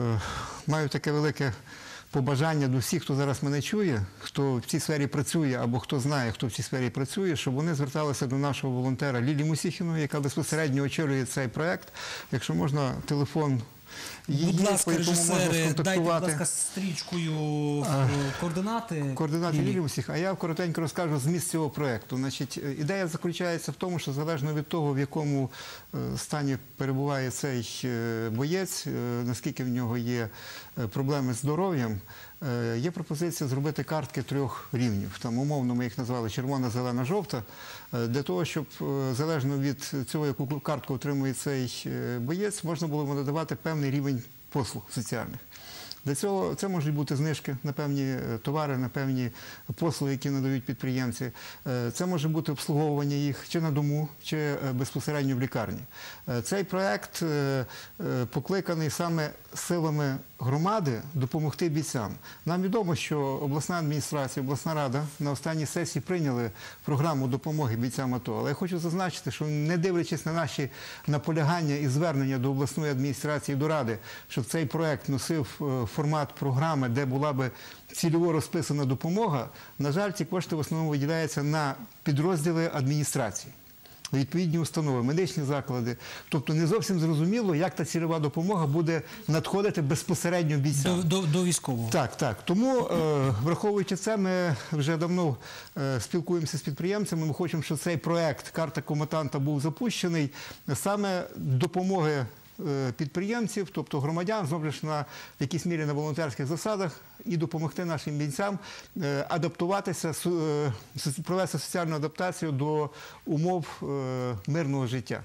маю таке велике побажання до всіх, хто зараз мене чує, хто в цій сфері працює або хто знає, хто в цій сфері працює, щоб вони зверталися до нашого волонтера Лілії Мусіхіної, яка безпосередньо очолює цей проєкт. Якщо можна, телефон її, Будь ласка, по якому можна режисери, дайте, сконтактувати. будь ласка, стрічкою координати. Координати Лілії Мусіх. А я коротенько розкажу зміст цього проєкту. Значить, ідея заключається в тому, що залежно від того, в якому стані перебуває цей боєць, наскільки в нього є проблеми з здоров'ям, є пропозиція зробити картки трьох рівнів. Там умовно ми їх назвали червона, зелена, жовта. Для того, щоб залежно від цього, яку картку отримує цей боєць, можна було йому надавати певний рівень послуг соціальних. Для цього це можуть бути знижки на певні товари, на певні послуги, які надають підприємці. Це може бути обслуговування їх чи на дому, чи безпосередньо в лікарні. Цей проєкт покликаний саме силами громади допомогти бійцям. Нам відомо, що обласна адміністрація, обласна рада на останній сесії прийняли програму допомоги бійцям АТО. Але я хочу зазначити, що не дивлячись на наші наполягання і звернення до обласної адміністрації, до ради, щоб цей проєкт носив формат програми, де була би цільово розписана допомога, на жаль, ці кошти в основному виділяються на підрозділи адміністрації, відповідні установи, медичні заклади. Тобто не зовсім зрозуміло, як та цільова допомога буде надходити безпосередньо бійцям. До, до, до військового. Так, так. Тому, е, враховуючи це, ми вже давно е, спілкуємося з підприємцями. Ми хочемо, щоб цей проєкт «Карта комбатанта» був запущений саме допомоги підприємців, тобто громадян, знову ж на якійсь мірі на волонтерських засадах, і допомогти нашим бійцям адаптуватися, провести соціальну адаптацію до умов мирного життя.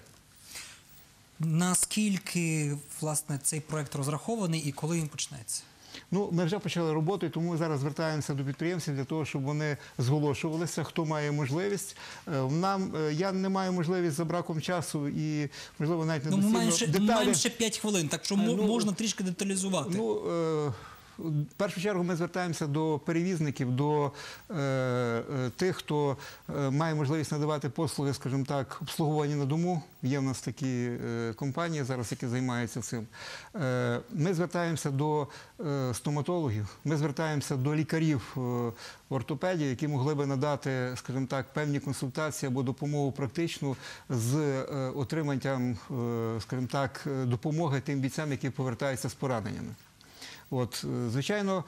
Наскільки, власне, цей проєкт розрахований і коли він почнеться? Ну, ми вже почали роботу, і тому ми зараз звертаємося до підприємців для того, щоб вони зголошувалися, хто має можливість. Нам, я не маю можливість за браком часу і, можливо, навіть не ну, доцільно ми маємо ще, деталі. Ми маємо ще п'ять хвилин, так що ну, можна трішки деталізувати. Ну, е В першу чергу ми звертаємося до перевізників, до е, е, тих, хто е, має можливість надавати послуги, скажімо так, обслуговування на дому. Є в нас такі е, компанії зараз, які займаються цим. Е, ми звертаємося до е, стоматологів, ми звертаємося до лікарів, е, ортопедів, які могли би надати, скажімо так, певні консультації або допомогу практичну з е, отриманням, е, скажімо так, допомоги тим бійцям, які повертаються з пораненнями. От, звичайно,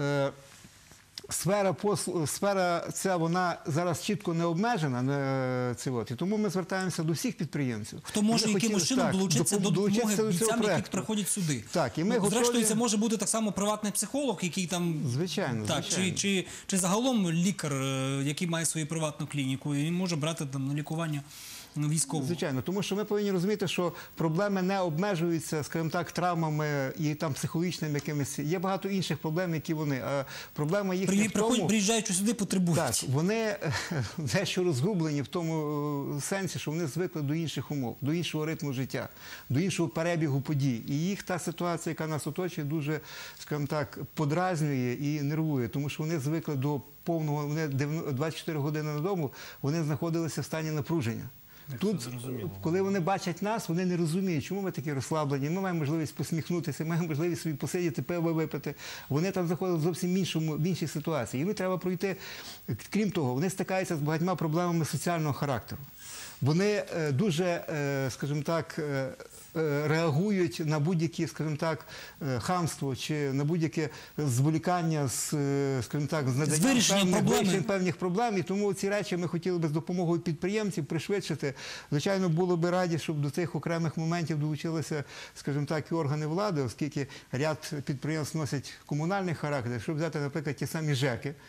сфера, послу, сфера ця, вона зараз чітко не обмежена, не, це, от, і тому ми звертаємося до всіх підприємців. Хто може якимось чином долучитися до допомоги бійцям, які приходять сюди. Так, і ми ну, зрештою, готові... це може бути так само приватний психолог, який там... Звичайно, так, звичайно. Чи, чи, чи загалом лікар, який має свою приватну клініку, і він може брати там на лікування військового. Звичайно, тому що ми повинні розуміти, що проблеми не обмежуються, скажімо так, травмами і там психологічними якимись. Є багато інших проблем, які вони. А проблема їх При, в тому... Приїжджаючи сюди, потребують. Так, вони дещо розгублені в тому сенсі, що вони звикли до інших умов, до іншого ритму життя, до іншого перебігу подій. І їх та ситуація, яка нас оточує, дуже, скажімо так, подразнює і нервує, тому що вони звикли до повного, вони двадцять чотири години на дому, вони знаходилися в стані напруження. Тут, коли вони бачать нас, вони не розуміють, чому ми такі розслаблені. Ми маємо можливість посміхнутися, маємо можливість собі посидіти, пиво випити. Вони там заходять в зовсім іншому, в іншій ситуації. Їм треба пройти, крім того, вони стикаються з багатьма проблемами соціального характеру. Вони дуже, скажімо так, реагують на будь-які, скажімо так, хамство чи на будь-яке зволікання з, скажімо так, з наданням певних, певних проблем. І тому ці речі ми хотіли би з допомогою підприємців пришвидшити. Звичайно, було би раді, щоб до цих окремих моментів долучилися, скажімо так, і органи влади, оскільки ряд підприємств носять комунальний характер. Якщо взяти, наприклад, ті самі ЖЕКи,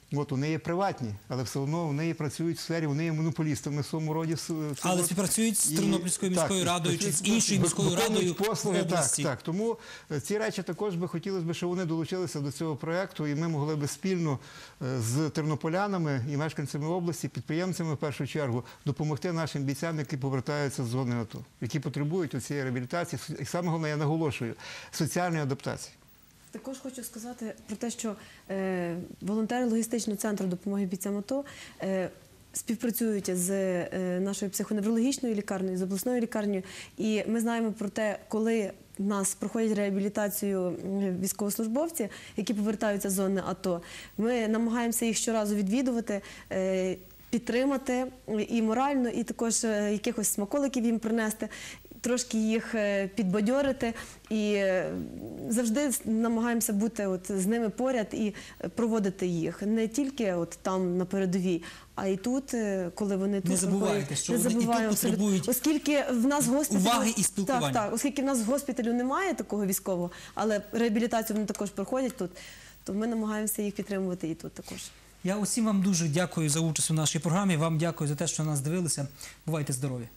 От, вони є приватні, але все одно вони працюють в сфері, вони є монополістами в своєму роді. в цьому. Але співпрацюють з Тернопільською міською Так, радою чи з співпрацюють, іншою міською виконують радою послуги, області. Так, так. Тому е, ці речі також би хотілося б, щоб вони долучилися до цього проєкту, і ми могли би спільно е, з тернополянами і мешканцями області, підприємцями в першу чергу, допомогти нашим бійцям, які повертаються з зони АТО, які потребують у цієї реабілітації. І саме головне, я наголошую, соціальної адаптації. Також хочу сказати про те, що е, волонтери логістичного центру допомоги бійцям АТО е, співпрацюють з е, нашою психоневрологічною лікарнею, з обласною лікарнею. І ми знаємо про те, коли в нас проходять реабілітацію військовослужбовці, які повертаються з зони АТО, ми намагаємося їх щоразу відвідувати, е, підтримати і морально, і також е, якихось смаколиків їм принести, трошки їх підбадьорити і завжди намагаємося бути от з ними поряд і проводити їх. Не тільки от там на передовій, а і тут, коли вони тут Не забувайте, проходять. що Не вони і тут забуваємо, потребують оскільки в нас в госпіталю, уваги і спілкування. Так, так, оскільки в нас в госпіталю немає такого військового, але реабілітацію вони також проходять тут, то ми намагаємося їх підтримувати і тут також. Я усім вам дуже дякую за участь у нашій програмі. Вам дякую за те, що нас дивилися. Бувайте здорові!